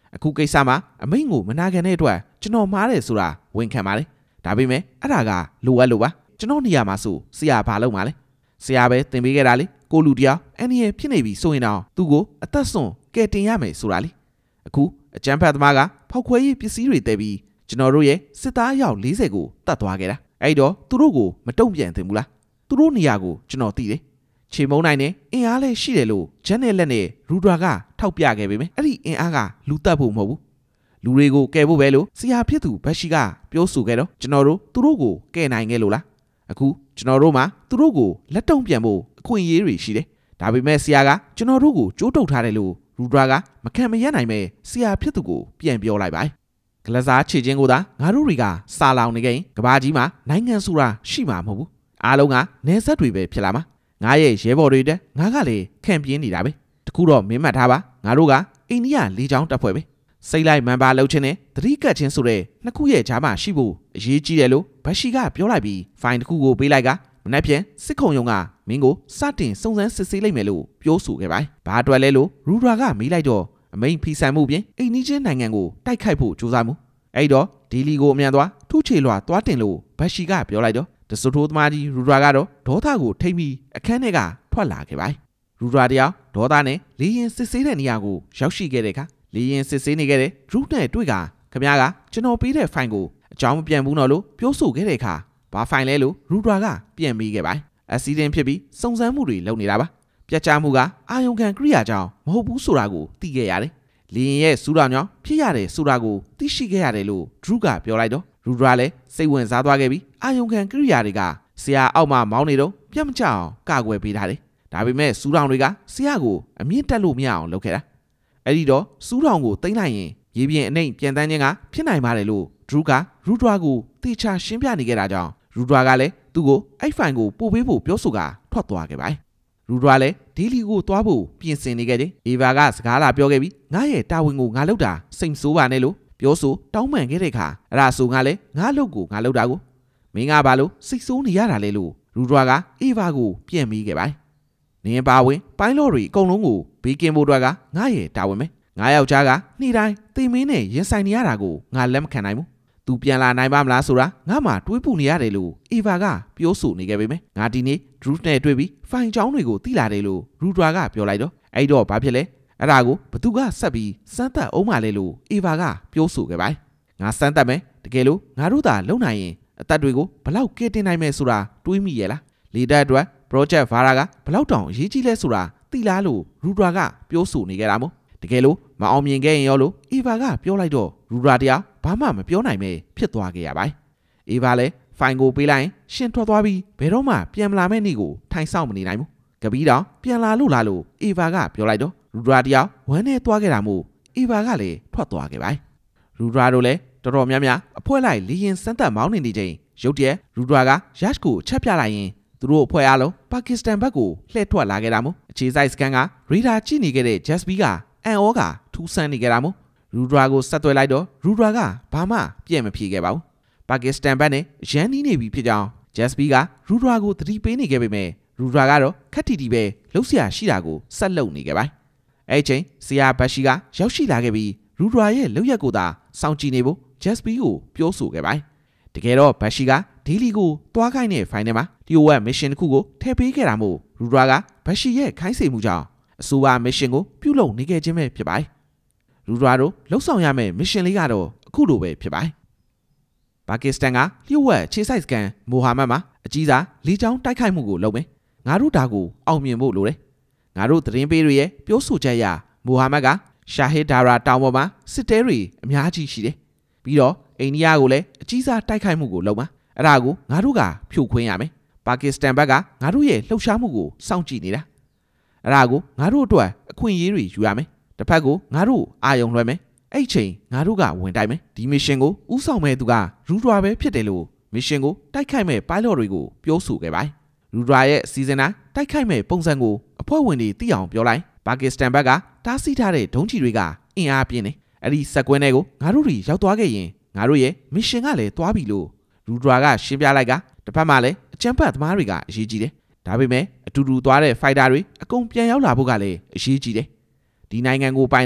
အခုကိစ္စမှာအမိန့်ကိုမနာခံတဲ့အတွက်ကျွန်တော်မှားတယ်ဆိုတာဝန်ခံပါလေဒါပေမဲ့အဲ့ဒါကလိုအပ်လို့ပါကျွန်တော်နေရာမှာဆိုဆရာဘာလုပ်မှာလဲဆရာပဲသင်ပေးခဲ့တာလေကိုလူတရားအန်ဒီရဲ့ဖြစ်နေပြီဆိုရင်တော့သူ့ကိုအသက်ဆွန်ကဲတင်ရမယ်ဆိုတာလေအခုအကျန်းဖတ်သမားကဖောက်ခွဲရေးပစ္စည်းတွေတဲပြီးကျွန်တော်တို့ရဲ့စစ်သားအယောက်၄၀ကိုတတ်သွားခဲ့တာအဲ့တော့သူတို့ကိုမတုံ့ပြန်သင့်ဘူးလားသူတို့နေရာကိုကျွန်တော်သိတယ်ခြေမုံနိုင်နဲ့အင်အားလည်းရှိတယ်လို့ဂျန်နဲ့လက်နဲ့ရူဒရာကထောက်ပြခဲ့ပေမဲ့အဲ့ဒီအင်အားကလူတက်ဖို့မဟုတ်ဘူးလူတွေကိုကယ်ဖို့ပဲလို့ဆရာဖြစ်သူဘက်ရှိကပြောဆိုခဲ့တော့ကျွန်တော်တို့သူတို့ကိုကယ်နိုင်ခဲ့လို့လားအခုကျွန်တော်တို့မှာသူတို့ကိုလက်တုံ့ပြန်ဖို့အခွင့်အရေးတွေရှိတယ်ဒါပေမဲ့ဆရာကကျွန်တော်တို့ကိုကြိုးတုပ်ထားတယ်လို့ရူဒရာကမခံမရနိုင်ပဲဆရာဖြစ်သူကိုပြန်ပြောလိုက်ပါကလစားခြေချင်းကိုသာငါတို့တွေကစာလောင်နေကြရင်ကဘာကြီးမှာနိုင်ငံဆိုတာရှိမှာမဟုတ်ဘူးအားလုံးကနေဆက်တွေပဲဖြစ်လာမှာငါရဲ့ရဲဘော်တွေတဲ့ငါကလည်းခံပြင်းနေတာပဲတခုတော့မင်းမှတ်ထားပါငါတို့ကအိန္ဒိယလေးချောင်းတပ်ဖွဲ့ပဲစိတ်လိုက်မှန်ပါလှုပ်ခြင်းနဲ့သတိကတ်ခြင်းဆိုတဲ့နှစ်ခုရဲ့ကြားမှာရှိဖို့အရေးကြီးတယ်လို့ဘက်ရှိကပြောလိုက်ပြီးဖိုင်တစ်ခုကိုပေးလိုက်ကမနှက်ဖြန်စစ်ခုံရုံကမင်းကိုစတင်စုံစမ်းစစ်ဆေးလိုက်မယ်လို့ပြောဆိုခဲ့ပါတယ်ဘာအတွက်လဲလို့ရူဒရာကမေးလိုက်တော့အမိန်ဖီဆန်မှုပြင်အိန္ဒိချင်းနိုင်ငံကိုတိုက်ခိုက်ဖို့ကြိုးစားမှုအဲ့တော့ဒီလီကိုအမြန်သွားထုချေလွှာသွားတင်လို့ဘက်ရှိကပြောလိုက်တော့တဆူထိုးသမားကြီးရူဒရာကတော့ဒေါသကိုထိမ့်ပြီးအခန်းထဲကထွက်လာခဲ့ပါတယ်ရူဒရာတရားဒေါသနဲ့လေရင်စစ်ဆေးတဲ့နေရာကိုရောက်ရှိခဲ့တဲ့အခါလေရင်စစ်ဆေးနေခဲ့တဲ့ဒရုနဲ့တွေ့ကခင်ဗျားကကျွန်တော်ပေးတဲ့ဖိုင်ကိုအကြောင်းမပြန်ဘူးတော့လို့ပြောဆိုခဲ့တဲ့အခါဘာဖိုင်လဲလို့ရူဒရာကပြန်ပြီးခဲ့ပါတယ်အက်ဆီဒင့်ဖြစ်ပြီးစုံစမ်းမှုတွေလုပ်နေတာပါပြတ်ကျမှုကအာယုံခံကိရိယာကြောင့်မဟုတ်ဘူးဆိုတာကိုသိခဲ့ရတယ်လေရင်ရဲ့စူးတော်ကြောင့်ဖြစ်ရတယ်ဆိုတာကိုသိရှိခဲ့ရတယ်လို့ဒရုကပြောလိုက်တော့ရူဒရာလည်းစိတ်ဝင်စားသွားခဲ့ပြီးအာယုံခံကိရိယာတွေကဆရာအောက်မှာမောင်းနေတော့ပြတ်မကျအောင်ကာကွယ်ပေးထားတယ်ဒါပေမဲ့စူးတော်တွေကဆရာကိုအမြင့်တက်လို့မရအောင်လုပ်ခဲ့တာအဲ့ဒီတော့စူးတော်ကိုသိမ့်လိုက်ရင်ရေပြင်အနှိမ်ပြန်တန်းခြင်းကဖြစ်နိုင်ပါတယ်လို့ဒရုကရူဒရာကိုတေချာရှင်းပြနေခဲ့တာကြောင့်ရူဒရာကလည်းသူ့ကိုအဲ့ဖိုင်ကိုပို့ပေးဖို့ပြောဆိုကထွက်သွားခဲ့ပါတယ်ရူဒရာလည်းဒေလီကိုသွားဖို့ပြင်ဆင်နေခဲ့တယ်အေဗာကစကားလာပြောခဲ့ပြီးငါရဲ့တာဝန်ကိုငါလုပ်တာစိတ်ဆိုးပါနဲ့လို့ပြောဆိုတောင်းပန်ခဲ့တဲ့အခါအဲ့ဒါဆိုငါလည်းငါလုပ်ကိုငါလုပ်တာကိုမင်းကဘာလို့စိတ်ဆိုးနေရတာလဲလို့ရူဒရာကအေဗာကိုပြန်ပြီးခဲ့ပါတယ်နင်းပါဝင်ပိုင်းလော်တွေအကုန်လုံးကိုဘေးကင်းဖို့အတွက်ကငါရဲ့တာဝန်ပဲငါယောက်ျားကနှိတိုင်းတိမ်မင်းနဲ့ရင်ဆိုင်နေရတာကိုငါလက်မခံနိုင်ဘူးသူပြန်လာနိုင်ပါမလားဆိုတာငါမှတွေးပူနေရတယ်လို့အေဗာကပြောဆိုနေခဲ့ပေမဲ့ငါဒီနေ့ဒရုနဲ့တွေ့ပြီးဖိုင်ချောင်းတွေကိုသိလာတယ်လို့ရူဒရာကပြောလိုက်တော့အဲ့တော့ဘာဖြစ်လဲအဲ့ဒါကိုဘသူကဆက်ပြီးစမ်းသပ်အောင်မလဲလို့အေဗာကပြောဆိုခဲ့ပါတယ်ငါစမ်းသပ်မယ်တကယ်လို့ငါတို့သာလုံနိုင်ရင်အသက်တွေကိုဘလောက်ကဲတင်နိုင်မယ်ဆိုတာတွေးမိရဲ့လားလေတပ်အတွက် project Vara ကဘလောက်တောင်အရေးကြီးလဲဆိုတာသိလားလို့ရူဒရာကပြောဆိုနေကြတာမို့တကယ်လို့မအောင်မြင်ခဲ့ရင်ရောလို့အေဗာကပြောလိုက်တော့ရူဒရာတရားဘာမှမပြောနိုင်ပဲဖြစ်သွားခဲ့ရပါတယ်အေဗာလည်းဖိုင်ကိုပေးလိုက်ရင်ရှင်ထွက်သွားပြီးဘယ်တော့မှပြန်မလာမယ့်နေ့ကိုထိုင်ဆောင်မနေနိုင်ဘူးကပီးတော့ပြန်လာလို့လားလို့အေဗာကပြောလိုက်တော့ရူဒရာတရားဝမ်းနဲ့သွားခဲ့တာမို့အေဗာကလည်းထွက်သွားခဲ့ပါတယ်ရူဒရာတို့လည်းတော်တော်များများအဖွဲလိုက်လေရင်စမ်းသက်မောင်းနေနေချိန်ရုတ်တရက်ရူဒရာကယက်ကိုချက်ပြလိုက်ရင်သူတို့အဖွဲ့အားလုံးပါကစ္စတန်ဘက်ကိုလှည့်ထွက်လာခဲ့တာမို့အခြေစိုက်စကန်ကရေဒါကြည့်နေခဲ့တဲ့ဂျက်စပီကအန်အောကထူးဆန်းနေခဲ့တာမို့ရူဒရာကိုဆက်သွယ်လိုက်တော့ရူဒရာကဘာမှပြည့်မဖြေခဲ့ပါဘူးပါကစ္စတန်ဘက်နဲ့ရန်နီးနေပြီဖြစ်ကြောင်းဂျက်စပီကရူဒရာကိုသတိပေးနေခဲ့ပေမဲ့ရူဒရာကတော့ခက်တီတီပဲလှုပ်ရှားရှိတာကိုဆက်လုပ်နေခဲ့ပါအဲ့ချိန်ဆရာဘတ်ရှိကရောက်ရှိလာခဲ့ပြီးရူဒရာရဲ့လောက်ရက်ကိုသာစောင့်ကြည့်နေဖို့ဂျက်စပီကိုပြောဆိုခဲ့ပါတကယ်တော့ဘတ်ရှိကဒေလီကိုသွားခိုင်းတဲ့ဖိုင်ထဲမှာတီယိုဝက်မစ်ရှင်တစ်ခုကိုထည့်ပေးခဲ့တာမို့ရူဒရာကဘတ်ရှိရဲ့ခိုင်းစေမှုကြောင့်အဆိုပါမစ်ရှင်ကိုပြုလုပ်နေခဲ့ခြင်းပဲဖြစ်ပါတယ်ရူဒရာတို့လှုပ်ဆောင်ရမယ့်မစ်ရှင်လေးကတော့အခုလိုပဲဖြစ်ပါတယ်ပါကစ္စတန်ကလျှို့ဝှက်ခြေစိုက်စကန်မိုဟာမက်မှာအကြီးစားလေကြောင်းတိုက်ခိုက်မှုကိုလုပ်မယ်ငါတို့ဒါကိုအောင်မြင်ဖို့လိုတယ်ငါတို့သတင်းပေးတွေရဲ့ပြောဆိုချက်အရမိုဟာမက်ကရှာဟစ်ဒါရာတောင်ပေါ်မှာစစ်တဲတွေအများကြီးရှိတယ်ပြီးတော့အိန္ဒိယကိုလည်းအကြီးစားတိုက်ခိုက်မှုကိုလုပ်မှာအဲ့ဒါကိုငါတို့ကဖြိုခွင်းရမယ်ပါကစ္စတန်ဘက်ကငါတို့ရဲ့လှုပ်ရှားမှုကိုစောင့်ကြည့်နေတာအဲ့ဒါကိုငါတို့အတွက်အခွင့်အရေးတွေယူရမယ်တစ်ဖက်ကိုငါတို့အာယုံလွှဲမယ်အဲ့ချိန်ငါတို့ကဝင်တိုက်မယ်ဒီမစ်ရှင်ကိုဥဆောင်မဲ့သူကရူဒရာပဲဖြစ်တယ်လို့မစ်ရှင်ကိုတိုက်ခိုက်မဲ့ပိုင်လော့တွေကိုပြောဆိုခဲ့ပါတယ်ရူဒရာရဲ့စီဇန်နာတိုက်ခိုက်မဲ့ပုံစံကိုအဖွဲ့ဝင်တွေသိအောင်ပြောလိုက်ပါကစ္စတန်ဘက်ကတားဆီးထားတဲ့ဒုံးကျည်တွေကအင်အားပြင်းနေအဲ့ဒီစက်ကွင်းတွေကိုငါတို့တွေရောက်သွားခဲ့ရင်ငါတို့ရဲ့မစ်ရှင်ကလည်းသွားပြီလို့ရူဒရာကရှင်းပြလိုက်ကတစ်ဖက်မှာလည်းအကြမ်းဖက်သမားတွေကအရေးကြီးတယ်ဒါပေမဲ့အတူတူသွားတဲ့ဖိုက်တာတွေအကုန်ပြန်ရောက်လာဖို့ကလည်းအရေးကြီးတယ်ဒီနိုင်ငံကိုပိုင်တာ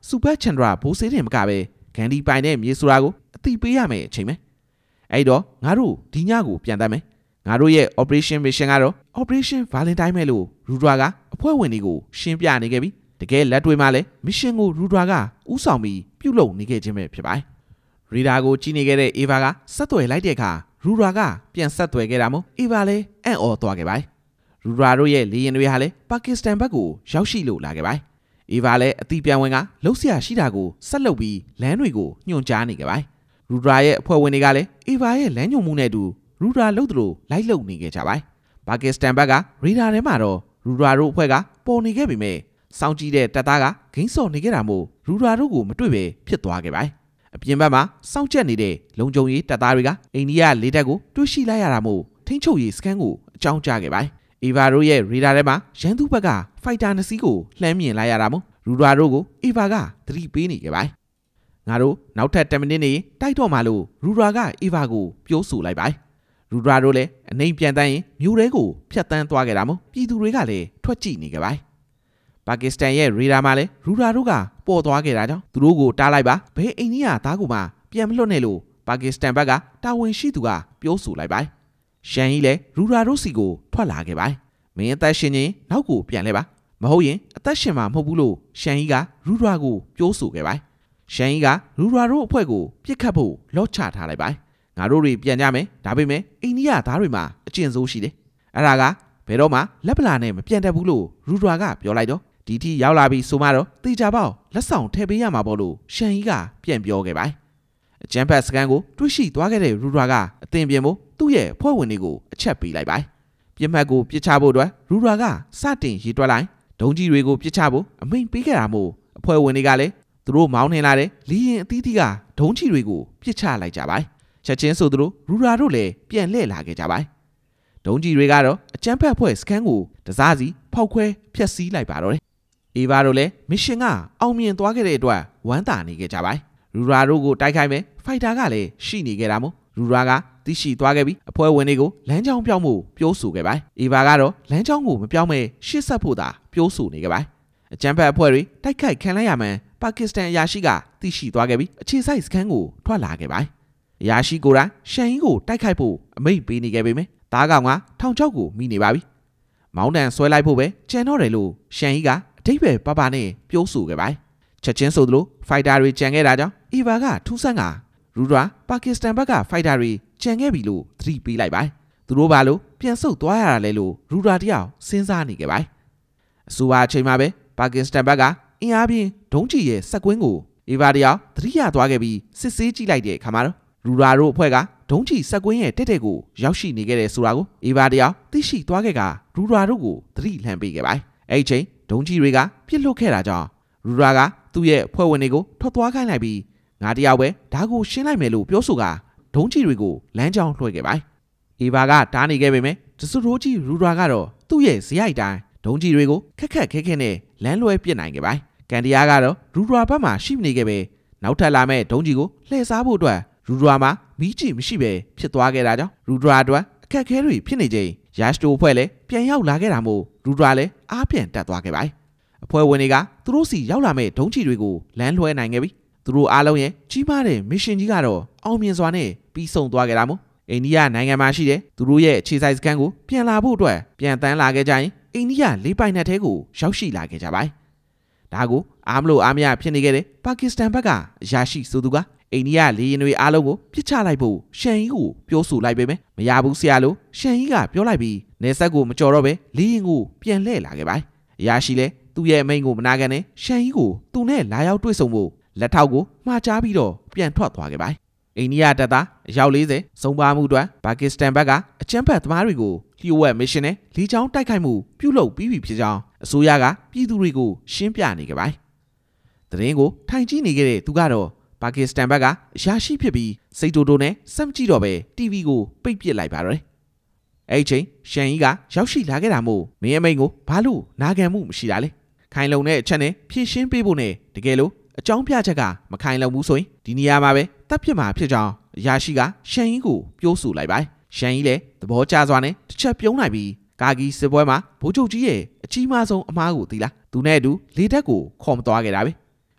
စူပါချန်ဒရာဘိုးစေးတင်မကပဲဂန်ဒီပိုင်တဲ့မြေဆိုတာကိုအသိပေးရမယ်အချိန်ပဲအဲ့တော့ငါတို့ဒီညကိုပြန်တတ်မယ်ငါတို့ရဲ့ operation mission ကတော့ operation valentine ပဲလို့ရူဒရာကအဖွဲ့ဝင်တွေကိုရှင်းပြနေခဲ့ပြီတကယ်လက်တွေ့မှာလည်း mission ကိုရူဒရာကဥဆောင်ပြီးပြုလုပ်နေခဲ့ခြင်းပဲဖြစ်ပါတယ်ရီဒါကိုကြည့်နေခဲ့တဲ့အေဗာကဆက်သွယ်လိုက်တဲ့အခါရူဒရာကပြန်ဆက်သွယ်ခဲ့တာမို့အေဗာလည်းအံ့ဩသွားခဲ့ပါတယ်ရူဒရာတို့ရဲ့လေယာဉ်တွေဟာလည်းပါကစ္စတန်ဘက်ကိုရောက်ရှိလို့လာခဲ့ပါတယ်အေဗာလည်းအတိပြန်ဝင်ကလှုပ်ရှားရှိတာကိုဆက်လုပ်ပြီးလမ်းတွေကိုညွှန်ကြားနေခဲ့ပါတယ်ရူဒရာရဲ့အဖွဲ့ဝင်တွေကလည်းအေဗာရဲ့လမ်းညွှန်မှုနဲ့အတူရူဒရာလှုပ်သလိုလိုက်လှုပ်နေခဲ့ကြပါတယ်ပါကစ္စတန်ဘက်ကရေဒါထဲမှာတော့ရူဒရာတို့အဖွဲ့ကပေါ်နေခဲ့ပေမဲ့စောင့်ကြည့်တဲ့တပ်သားကဂိမ်းစော်နေခဲ့တာမို့ရူဒရာတို့ကိုမတွေ့ပဲဖြစ်သွားခဲ့ပါတယ်အပြင်ဘက်မှာစောင့်ကြက်နေတဲ့လုံခြုံရေးတပ်သားတွေကအိန္ဒိယလေတပ်ကိုတွေ့ရှိလိုက်ရတာမို့ထိန်းချုပ်ရေးစခန်းကိုအကြောင်းကြားခဲ့ပါတယ်အေဗာတို့ရဲ့ရေဒါထဲမှာရန်သူဘက်ကဖိုက်တာနှစ်စီးကိုလှမ်းမြင်လိုက်ရတာမို့ရူဒရာတို့ကိုအေဗာကသတိပေးနေခဲ့ပါတယ်ငါတို့နောက်ထပ်tenမိနစ်နေတိုက်တော့မှလို့ရူဒရာကအေဗာကိုပြောဆိုလိုက်ပါတယ်ရူဒရာတို့လည်းအနှိမ်ပြန်တန်းရင်မြို့ထဲကိုဖျက်တမ်းသွားခဲ့တာမို့ပြည်သူတွေကလည်းထွက်ကြည့်နေကြပါတယ်ပါကစ္စတန်ရဲ့ရေဒါမှာလည်းရူဒရာတို့ကပေါ်သွားခဲ့တာကြောင့်သူတို့ကိုတားလိုက်ပါဘယ်အိန္ဒိယသားကိုမှပြန်မလွတ်နဲ့လို့ပါကစ္စတန်ဘက်ကတာဝန်ရှိသူကပြောဆိုလိုက်ပါတယ်ရှန်ကြီးလည်းရူဒရာတို့စီကိုထွက်လာခဲ့ပါတယ်မင်းအသက်ရှင်ရင်နောက်ကိုပြန်လဲပါမဟုတ်ရင်အသက်ရှင်မှာမဟုတ်ဘူးလို့ရှန်ကြီးကရူဒရာကိုပြောဆိုခဲ့ပါတယ်ရှန်ကြီးကရူဒရာတို့အဖွဲ့ကိုပြစ်ခတ်ဖို့လော့ချထားလိုက်ပါတယ်ငါတို့တွေပြန်ကြမယ်ဒါပေမဲ့အိန္ဒိယသားတွေမှာအကျင့်ဆိုးရှိတယ်အဲ့ဒါကဘယ်တော့မှလက်ပလာနဲ့မပြန်တတ်ဘူးလို့ရူဒရာကပြောလိုက်တော့ဒီထိရောက်လာပြီဆိုမှတော့တေချာပေါက်လက်ဆောင်ထည့်ပေးရမှာပေါ့လို့ရှန်ကြီးကပြန်ပြောခဲ့ပါတယ်အကျန်းဖတ်စကန်ကိုတွေးရှိသွားခဲ့တဲ့ရူဒရာကအသင်ပြင်ဖို့သူ့ရဲ့ဖွဲ့ဝင်တွေကိုအချက်ပေးလိုက်ပါတယ်ပြစ်မှတ်ကိုပြစ်ချဖို့အတွက်ရူဒရာကစတင်ရေးတွက်လိုက်ဒုံးကြီးတွေကိုပြစ်ချဖို့အမိန့်ပေးခဲ့တာမို့အဖွဲ့ဝင်တွေကလည်းသူတို့မောင်းနှင်လာတဲ့လီရင်အသီးသီးကဒုံးကြီးတွေကိုပြစ်ချလိုက်ကြပါတယ်ချက်ချင်းဆိုသူတို့ရူဒရာတို့လည်းပြန်လှည့်လာခဲ့ကြပါတယ်ဒုံးကြီးတွေကတော့အကျန်းဖတ်ဖွဲ့စကန်ကိုတစားစီဖောက်ခွဲဖျက်ဆီးလိုက်ပါတော့တယ်အေဗာတို့လည်းမစ်ရှင်ကအောင်မြင်သွားခဲ့တဲ့အတွက်ဝမ်းသာနေခဲ့ကြပါတယ်ရူရာတို့ကိုတိုက်ခိုက်မယ်ဖိုက်တာကလည်းရှိနေခဲ့တာမို့ရူရာကသိရှိသွားခဲ့ပြီးအဖွဲ့ဝင်တွေကိုလမ်းကြောင်းပြောင်းဖို့ပြောဆိုခဲ့ပါတယ်အေဗာကတော့လမ်းကြောင်းကိုမပြောင်းမဲရှေ့ဆက်ဖို့သာပြောဆိုနေခဲ့ပါတယ်အကြမ်းဖက်အဖွဲ့တွေတိုက်ခိုက်ခံလိုက်ရမှန်းပါကစ္စတန်အရာရှိကသိရှိသွားခဲ့ပြီးအခြေစိုက်စခန်းကိုထွက်လာခဲ့ပါတယ်အရာရှိကိုယ်တိုင်ရှန်ကြီးကိုတိုက်ခိုက်ဖို့အမိန့်ပေးနေခဲ့ပေမယ့်တားကောင်ကထောင်ချောက်ကိုမိနေပါပြီမောင်းတန်ဆွဲလိုက်ဖို့ပဲကြံတော့တယ်လို့ရှန်ကြီးကအဓိပ္ပာယ်ပပနဲ့ပြောဆိုခဲ့ပါတယ်ချက်ချင်းဆိုသလိုဖိုက်တာတွေကြံခဲ့တာကြောင့်အေဗာကထူးဆန်းကရူဒရာပါကစ္စတန်ဘက်ကဖိုက်တာတွေကြံခဲ့ပြီလို့သတိပေးလိုက်ပါတယ်သူတို့ဘာလို့ပြန်ဆုတ်သွားရတာလဲလို့ရူဒရာတယောက်စဉ်းစားနေခဲ့ပါတယ်အဆိုပါအချိန်မှာပဲပါကစ္စတန်ဘက်ကအင်အားပြင်းဒုံးကျည်ရဲ့စက်ကွင်းကိုအေဗာတယောက်သတိရသွားခဲ့ပြီးစစ်ဆေးကြည့်လိုက်တဲ့အခါမှာတော့ရူဒရာတို့အဖွဲ့ကဒုံးကျည်စက်ကွင်းရဲ့တက်တဲ့ကိုရောက်ရှိနေခဲ့တဲ့ဆိုတာကိုအေဗာတယောက်သိရှိသွားခဲ့ကရူဒရာတို့ကိုသတိလှမ်းပေးခဲ့ပါတယ်အဲ့ဒီချိန်ဒုံးကြီးတွေကပြစ်လွတ်ခဲ့တာကြောင့်ရူရာကသူ့ရဲ့ဖွဲ့ဝင်တွေကိုထွက်သွားခိုင်းလိုက်ပြီးငါတယောက်ပဲဒါကိုရှင်းလိုက်မယ်လို့ပြောဆိုကဒုံးကြီးတွေကိုလမ်းကြောင်းလွှဲခဲ့ပါတယ်အေဗာကတားနေခဲ့ပေမဲ့တစရိုးကြီးရူရာကတော့သူ့ရဲ့ဇယိုက်တိုင်းဒုံးကြီးတွေကိုခက်ခက်ခဲခဲနဲ့လမ်းလွှဲပြစ်နိုင်ခဲ့ပါတယ်ကန်ဒီယာကတော့ရူရာဘက်မှာရှိနေခဲ့ပဲနောက်ထပ်လာမဲ့ဒုံးကြီးကိုလှည့်စားဖို့အတွက်ရူရာမှာမီးကြီးမရှိပဲဖြစ်သွားခဲ့တာကြောင့်ရူရာအတွက်အခက်ခဲတွေဖြစ်နေချိန်ယာရှ်တိုဖွဲ့လည်းပြန်ရောက်လာခဲ့တာမို့ရူဒရာလည်းအားပြန်တက်သွားခဲ့ပါတယ်အဖွဲ့ဝင်တွေကသူတို့စီရောက်လာမဲ့ဒုံးချီတွေကိုလမ်းလွှဲနိုင်ခဲ့ပြီသူတို့အားလုံးရဲ့ကြီးမားတဲ့မစ်ရှင်ကြီးကတော့အောင်မြင်စွာနဲ့ပြီးဆုံးသွားခဲ့တာမို့အိန္ဒိယနိုင်ငံမှာရှိတဲ့သူတို့ရဲ့အခြေစိုက်စခန်းကိုပြန်လာဖို့အတွက်ပြန်တန်းလာခဲ့ကြရင်အိန္ဒိယလေးပိုင်နက်ထဲကိုရောက်ရှိလာခဲ့ကြပါတယ်ဒါကိုအားမလို့အားမရဖြစ်နေခဲ့တဲ့ပါကစ္စတန်ဘက်ကအရာရှိဆိုသူကအိန္ဒိယလေယာဉ်တွေအားလုံးကိုပစ်ချလိုက်ဖို့ရှန်ကြီးကိုပြောဆိုလိုက်ပေမဲ့မရဘူးဆရာလို့ရှန်ကြီးကပြောလိုက်ပြီးနေဆက်ကိုမကြော်တော့ပဲလေယာဉ်ကိုပြန်လှည့်လာခဲ့ပါတယ်အရာရှိလည်းသူ့ရဲ့အမိန့်ကိုမနာခံနဲ့ရှန်ကြီးကိုသူနဲ့လာရောက်တွေ့ဆုံဖို့လက်ထောက်ကိုမှားချပြီးတော့ပြန်ထွက်သွားခဲ့ပါတယ်အိန္ဒိယတပ်သားအယောက်၄၀စုံပါမှုအတွက်ပါကစ္စတန်ဘက်ကအကြမ်းဖက်သမားတွေကိုလျှို့ဝှက်မစ်ရှင်နဲ့လေကြောင်းတိုက်ခိုက်မှုပြုလုပ်ပြီးပြီဖြစ်ကြောင်းအစိုးရကပြည်သူတွေကိုရှင်းပြနေခဲ့ပါတယ်သတင်းကိုထိုင်ကြည့်နေခဲ့တဲ့သူကတော့ပါကစ္စတန်ဘက်ကအရာရှိဖြစ်ပြီးစိတ်တိုတိုနဲ့စမ်းကြည့်တော့ပဲ တီဗီ ကိုပိတ်ပစ်လိုက်ပါတော့တယ်အဲ့ချိန်ရှန်ကြီးကရောက်ရှိလာခဲ့တာမို့မင်းအမိန်ကိုဘာလို့နာခံမှုမရှိတာလဲခိုင်လုံတဲ့အချက်နဲ့ဖြည့်ရှင်းပေးဖို့နဲ့တကယ်လို့အကြောင်းပြချက်ကမခိုင်လုံဘူးဆိုရင်ဒီနေရာမှာပဲတပ်ဖြစ်မှာဖြစ်ကြောင်းအရာရှိကရှန်ကြီးကိုပြောဆိုလိုက်ပါတယ်ရှန်ကြီးလည်းသဘောကျစွာနဲ့တစ်ချက်ပြုံးလိုက်ပြီးကာဂီစစ်ပွဲမှာဗိုလ်ချုပ်ကြီးရဲ့အကြီးမားဆုံးအမားကိုသိလားသူနဲ့အတူလေတပ်ကိုခေါ်မသွားခဲ့တာပဲမ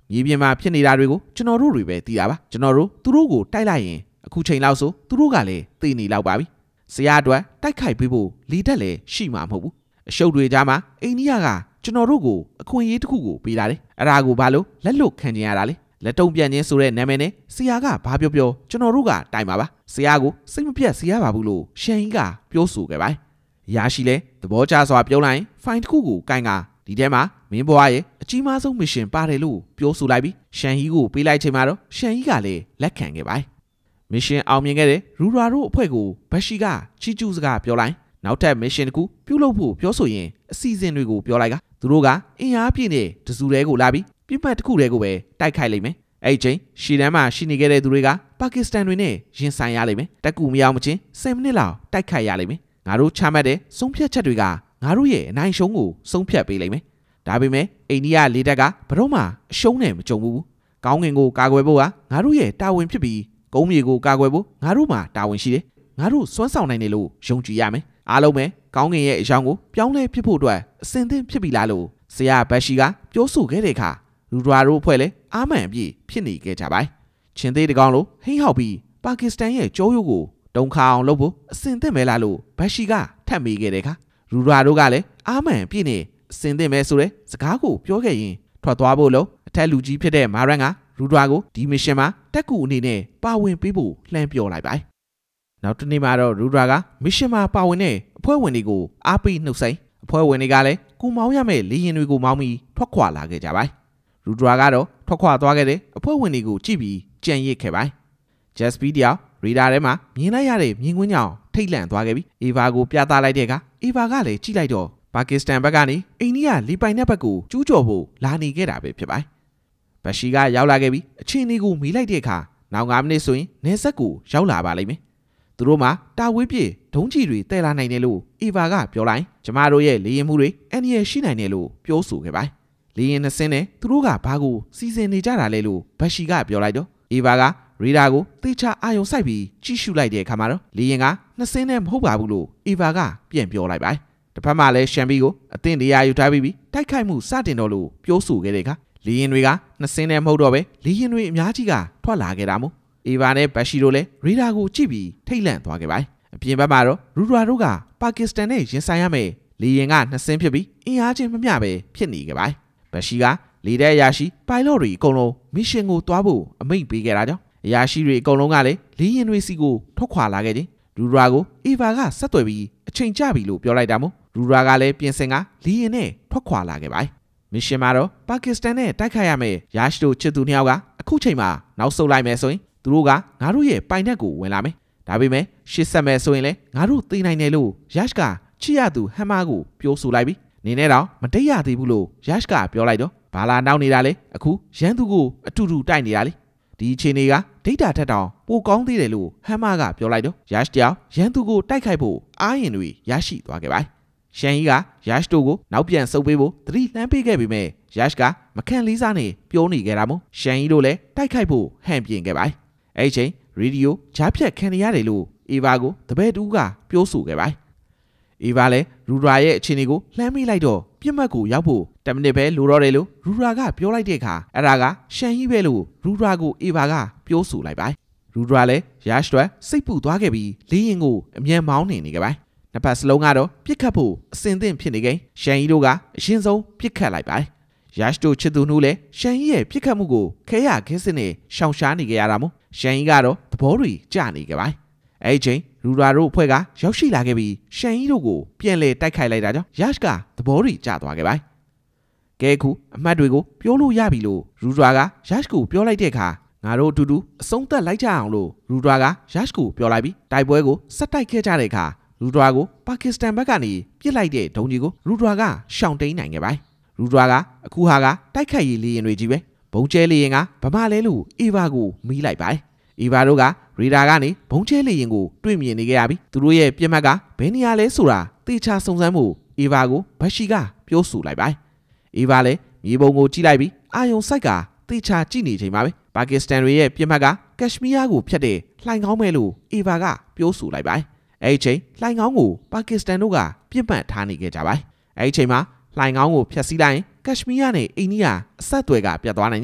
မြေပြင်မှာဖြစ်နေတာတွေကိုကျွန်တော်တို့တွေပဲသိတာပါကျွန်တော်တို့သူတို့ကိုတိုက်လိုက်ရင်အခုချိန်လောက်ဆိုသူတို့ကလည်းသိနေလောက်ပါပြီဆရာအတွက်တိုက်ခိုက်ပေးဖို့လီတက်လည်းရှိမှာမဟုတ်ဘူးအရှုပ်တွေကြားမှာအိန္ဒိယကကျွန်တော်တို့ကိုအခွင့်အရေးတစ်ခုကိုပေးလာတယ်အဲ့ဒါကိုဘာလို့လက်လွတ်ခံကျင်ရတာလဲလက်တုံပြန်ခြင်းဆိုတဲ့နာမည်နဲ့ဆရာကဘာပြောပြောကျွန်တော်တို့ကတိုင်ပါပါဆရာကိုစိတ်မပြတ်ဆရာပါဘူးလို့ရှန်ကြီးကပြောဆိုခဲ့ပါတယ်ရရှိလဲသဘောကျစွာပြောလိုက်ဖိုင်တစ်ခုကိုကင်ကဒီထဲမှာမင်းဘွားရဲ့အကြီးမားဆုံးမစ်ရှင်ပါတယ်လို့ပြောဆိုလိုက်ပြီးရှန်ကြီးကိုပေးလိုက်ချိန်မှာတော့ရှန်ကြီးကလည်းလက်ခံခဲ့ပါတယ်မစ်ရှင်အောင်မြင်ခဲ့တဲ့ရူရာတို့အဖွဲ့ကိုဘက်ရှိကချီကျူးစကားပြောလိုက်နောက်ထပ်မစ်ရှင်တစ်ခုပြုလုပ်ဖို့ပြောဆိုရင်အစီအစဉ်တွေကိုပြောလိုက်ကသူတို့ကအင်အားပြည့်နေတစုတဲကိုလာပြီးပြစ်မှတ်တစ်ခုတည်းကိုပဲတိုက်ခိုက်လိမ့်မယ်အဲ့ချိန်ရှီတန်းမှာရှိနေခဲ့တဲ့သူတွေကပါကစ္စတန်တွေနဲ့ရင်ဆိုင်ရလိမ့်မယ်တက်ကူမရောက်မချင်းဆယ်မိနစ်လောက်တိုက်ခိုက်ရလိမ့်မယ်ငါတို့ချမှတ်တဲ့ဆုံးဖြတ်ချက်တွေကငါတို့ရဲ့အနိုင်ရှုံးကိုဆုံးဖြတ်ပေးလိမ့်မယ်ဒါပေမဲ့အိန္ဒိယလေတပ်ကဘယ်တော့မှအရှုံးနဲ့မကြုံဘူးကောင်းကင်ကိုကာကွယ်ဖို့ကငါတို့ရဲ့တာဝန်ဖြစ်ပြီးကုန်းမြေကိုကာကွယ်ဖို့ငါတို့မှာတာဝန်ရှိတယ်ငါတို့စွမ်းဆောင်နိုင်တယ်လို့ယုံကြည်ရမယ်အားလုံးပဲကောင်းကင်ရဲ့အကြောင်းကိုပြောင်းလဲဖြစ်ဖို့အတွက်အစဉ်သင့်ဖြစ်ပြီလားလို့ဆရာဘက်ရှိကပြောဆိုခဲ့တဲ့အခါလူဒရာတို့အဖွဲ့လည်းအာမန်အပြည့်ဖြစ်နေခဲ့ကြပါချင်းသေးတကောင်လို့ဟိဟောက်ပြီးပါကစ္စတန်ရဲ့ကြောရိုးကိုတုံခါအောင်လုပ်ဖို့အစဉ်သင့်မဲလားလို့ဘက်ရှိကထပ်မေးခဲ့တဲ့အခါလူဒရာတို့ကလည်းအာမန်အပြည့်နဲ့အစဉ်သင့်မဲဆိုတဲ့စကားကိုပြောခဲ့ရင်ထွက်သွားဖို့လို့အထက်လူကြီးဖြစ်တဲ့မာရန်ကလူဒရာကိုဒီမစ်ရှင်မှာတက်ကူအနေနဲ့ပါဝင်ပေးဖို့လှမ်းပြောလိုက်ပါနောက်တနေ့မှာတော့ရူဒရာကမစ်ရှင်မှာပါဝင်တဲ့အဖွဲ့ဝင်တွေကိုအားပေးနှုတ်ဆက်အဖွဲ့ဝင်တွေကလည်းကိုမောင်းရမယ့်လေရင်တွေကိုမောင်းပြီးထွက်ခွာလာခဲ့ကြပါရူဒရာကတော့ထွက်ခွာသွားခဲ့တဲ့အဖွဲ့ဝင်တွေကိုကြည့်ပြီးကြံ့ရစ်ခဲ့ပါဂျက်စပီတယောက်ရေဒါထဲမှာမြင်လိုက်ရတဲ့မြင်ကွင်းကြောင်ထိတ်လန့်သွားခဲ့ပြီးအေဗာကိုပြသလိုက်တဲ့အခါအေဗာကလည်းကြည့်လိုက်တော့ပါကစ္စတန်ဘက်ကနေအိန္ဒိယလေပိုင်နက်ဘက်ကိုကျူးကျော်ဖို့လာနေခဲ့တာပဲဖြစ်ပါတယ်ဘက်ရှိကရောက်လာခဲ့ပြီးအချင်းလေးကိုမီးလိုက်တဲ့အခါနောက်၅မိနစ်ဆိုရင်နေဆက်ကိုရောက်လာပါလိမ့်မယ်သူတို့မှာတာဝေးပြေဒုံးကြီးတွေတဲလာနိုင်တယ်လို့အေဗာကပြောလိုက်ကျမတို့ရဲ့လေရင်မှုတွေအန်ဒီရဲ့ရှိနိုင်တယ်လို့ပြောဆိုခဲ့ပါတယ်လေရင်နှစ်စင်းနဲ့သူတို့ကဘာကိုစီစဉ်နေကြတာလဲလို့ဘက်ရှိကပြောလိုက်တော့အေဗာကရေဒါကိုသေချာအာယုံစိုက်ပြီးကြည့်ရှုလိုက်တဲ့အခါမှာတော့လေရင်ကနှစ်စင်းနဲ့မဟုတ်ပါဘူးလို့အေဗာကပြန်ပြောလိုက်ပါတယ်တစ်ဖက်မှာလည်းရှမ်ပီကိုအသင့်တရားယူထားပြီးတိုက်ခိုက်မှုစတင်တော့လို့ပြောဆိုခဲ့တဲ့အခါလေရင်တွေကနှစ်စင်းနဲ့မဟုတ်တော့ပဲလေရင်တွေအများကြီးကထွက်လာခဲ့တာမို့အေဗာနဲ့ဘက်ရှိတို့လည်းရေဒါကိုကြည့်ပြီးထိတ်လန့်သွားခဲ့ပါတယ်အပြင်ဘက်မှာတော့ရူရာတို့ကပါကစ္စတန်နဲ့ရင်ဆိုင်ရမယ်လေရင်ကနှစ်စင်းဖြစ်ပြီးအင်အားချင်းမမျှပဲဖြစ်နေခဲ့ပါတယ်ဘက်ရှိကလေတဲ့အရာရှိပိုင်လော့တွေအကုန်လုံးမစ်ရှင်ကိုသွားဖို့အမိန့်ပေးခဲ့တာကြောင့်အရာရှိတွေအကုန်လုံးကလည်းလေရင်တွေစီကိုထွက်ခွာလာခဲ့ခြင်းရူရာကိုအေဗာကဆက်သွယ်ပြီးအချိန်ကျပြီလို့ပြောလိုက်တာမို့ရူရာကလည်းပြင်ဆင်ကလေရင်နဲ့ထွက်ခွာလာခဲ့ပါတယ်မစ်ရှင်မှာတော့ပါကစ္စတန်နဲ့တိုက်ခိုက်ရမယ်ယာရှ်တို့ချစ်သူနှစ်ယောက်ကအခုချိန်မှာနောက်ဆုတ်လိုက်မယ်ဆိုရင်သူတို့ကငါတို့ရဲ့ပိုင်နက်ကိုဝင်လာမယ်ဒါပေမဲ့ရှစ်ဆက်မယ်ဆိုရင်လည်းငါတို့သိနိုင်တယ်လို့ယာရှ်ကချစ်ရသူဟမ်မာကိုပြောဆိုလိုက်ပြီးနေနဲ့တော့မတိတ်ရသေးဘူးလို့ယာရှ်ကပြောလိုက်တော့ဘာလာနောက်နေတာလဲအခုရန်သူကိုအတူတူတိုက်နေတာလေဒီအချိန်တွေကဒိတ်တာထက်တောင်ပိုကောင်းသေးတယ်လို့ဟမ်မာကပြောလိုက်တော့ယာရှ်တယောက်ရန်သူကိုတိုက်ခိုက်ဖို့အားရင်တွေရရှိသွားခဲ့ပါရှန်ကြီးကယာရှ်တို့ကိုနောက်ပြန်ဆုပ်ပေးဖို့သတိလှမ်းပေးခဲ့ပေမဲ့ယာရှ်ကမခံလေးစားနဲ့ပြောနေခဲ့တာမို့ရှန်ကြီးတို့လည်းတိုက်ခိုက်ဖို့ဟန်ပြင်ခဲ့ပါအဲ့ဒီချိန်ရေဒီယိုကြားဖြတ်ခံရတယ်လို့အေဗာကိုတပည့်တူကပြောဆိုခဲ့ပါအေဗာလည်းရူရာရဲ့အခြေအနေကိုလှမ်းမိလိုက်တော့ပြစ်မှတ်ကိုရောက်ဖို့တမိနစ်ပဲလိုတော့တယ်လို့ရူရာကပြောလိုက်တဲ့အခါအဲ့ဒါကရှန်ကြီးပဲလို့ရူရာကိုအေဗာကပြောဆိုလိုက်ပါရူရာလည်းယာရှ်တို့စိတ်ပူသွားခဲ့ပြီးလေရင်ကိုအမြန်မောင်းနေနေခဲ့ပါနှစ်ဖက်စလုံးကတော့ပြစ်ခတ်ဖို့အစဉ်သင့်ဖြစ်နေကြရှန်ကြီးတို့ကအရင်ဆုံးပြစ်ခတ်လိုက်ပါယာရှ်တို့ချစ်သူနှုတ်လည်းရှန်ကြီးရဲ့ပြစ်ခတ်မှုကိုခဲရခဲစစ်နဲ့ရှောင်ရှားနေကြရတာမို့ရှန်ကြီးကတော့သဘောတွေကျနေကြပါအဲ့ဒီချိန်ရူရာတို့အဖွဲ့ကရောက်ရှိလာခဲ့ပြီးရှန်ကြီးတို့ကိုပြန်လည်တိုက်ခိုက်လိုက်တာကြောင့်ယာရှ်ကသဘောတွေကျသွားခဲ့ပါကဲခုအမှတ်တွေကိုပြောလို့ရပြီလို့ရူရာကယာရှ်ကိုပြောလိုက်တဲ့အခါငါတို့အတူတူအဆုံးသတ်လိုက်ကြအောင်လို့ရူရာကယာရှ်ကိုပြောလိုက်ပြီးတိုက်ပွဲကိုဆက်တိုက်ခဲ့ကြတဲ့အခါရူဒရာကိုပါကစ္စတန်ဘက်ကနေပြစ်လိုက်တဲ့ဒုံကြီးကိုရူဒရာကရှောင်တိန်နိုင်ခဲ့ပါရူဒရာကအခုဟာကတိုက်ခိုက်ရေးလေရင်တွေကြီးပဲဘုံကျဲလေရင်ကဗမာလဲလို့အေဗာကိုမီးလိုက်ပါအေဗာတို့ကရေဒါကနေဘုံကျဲလေရင်ကိုတွေ့မြင်နေကြရပြီးသူတို့ရဲ့ပြစ်မှတ်ကဘယ်နေရာလဲဆိုတာသေချာစုံစမ်းမှုအေဗာကိုဘက်ရှိကပြောဆိုလိုက်ပါအေဗာလည်းမြေပုံကိုကြည့်လိုက်ပြီးအာယုံစိုက်ကသေချာကြည့်နေချိန်မှာပဲပါကစ္စတန်တွေရဲ့ပြစ်မှတ်ကကက်ရှ်မီးယားကိုဖျက်တဲ့လှိုင်ကောင်းမဲလို့အေဗာကပြောဆိုလိုက်ပါအဲ့ဒီချိန်လှိုင်ကောင်းကိုပါကစ္စတန်တို့ကပြစ်မှတ်ထားနေကြကြပါအဲ့ဒီချိန်မှာလှိုင်ကောင်းကိုဖျက်ဆီးလိုက်ရင်ကက်ရှ်မီးယားနဲ့အိန္ဒိယအဆက်အသွယ်ကပြတ်သွားနိုင်တယ်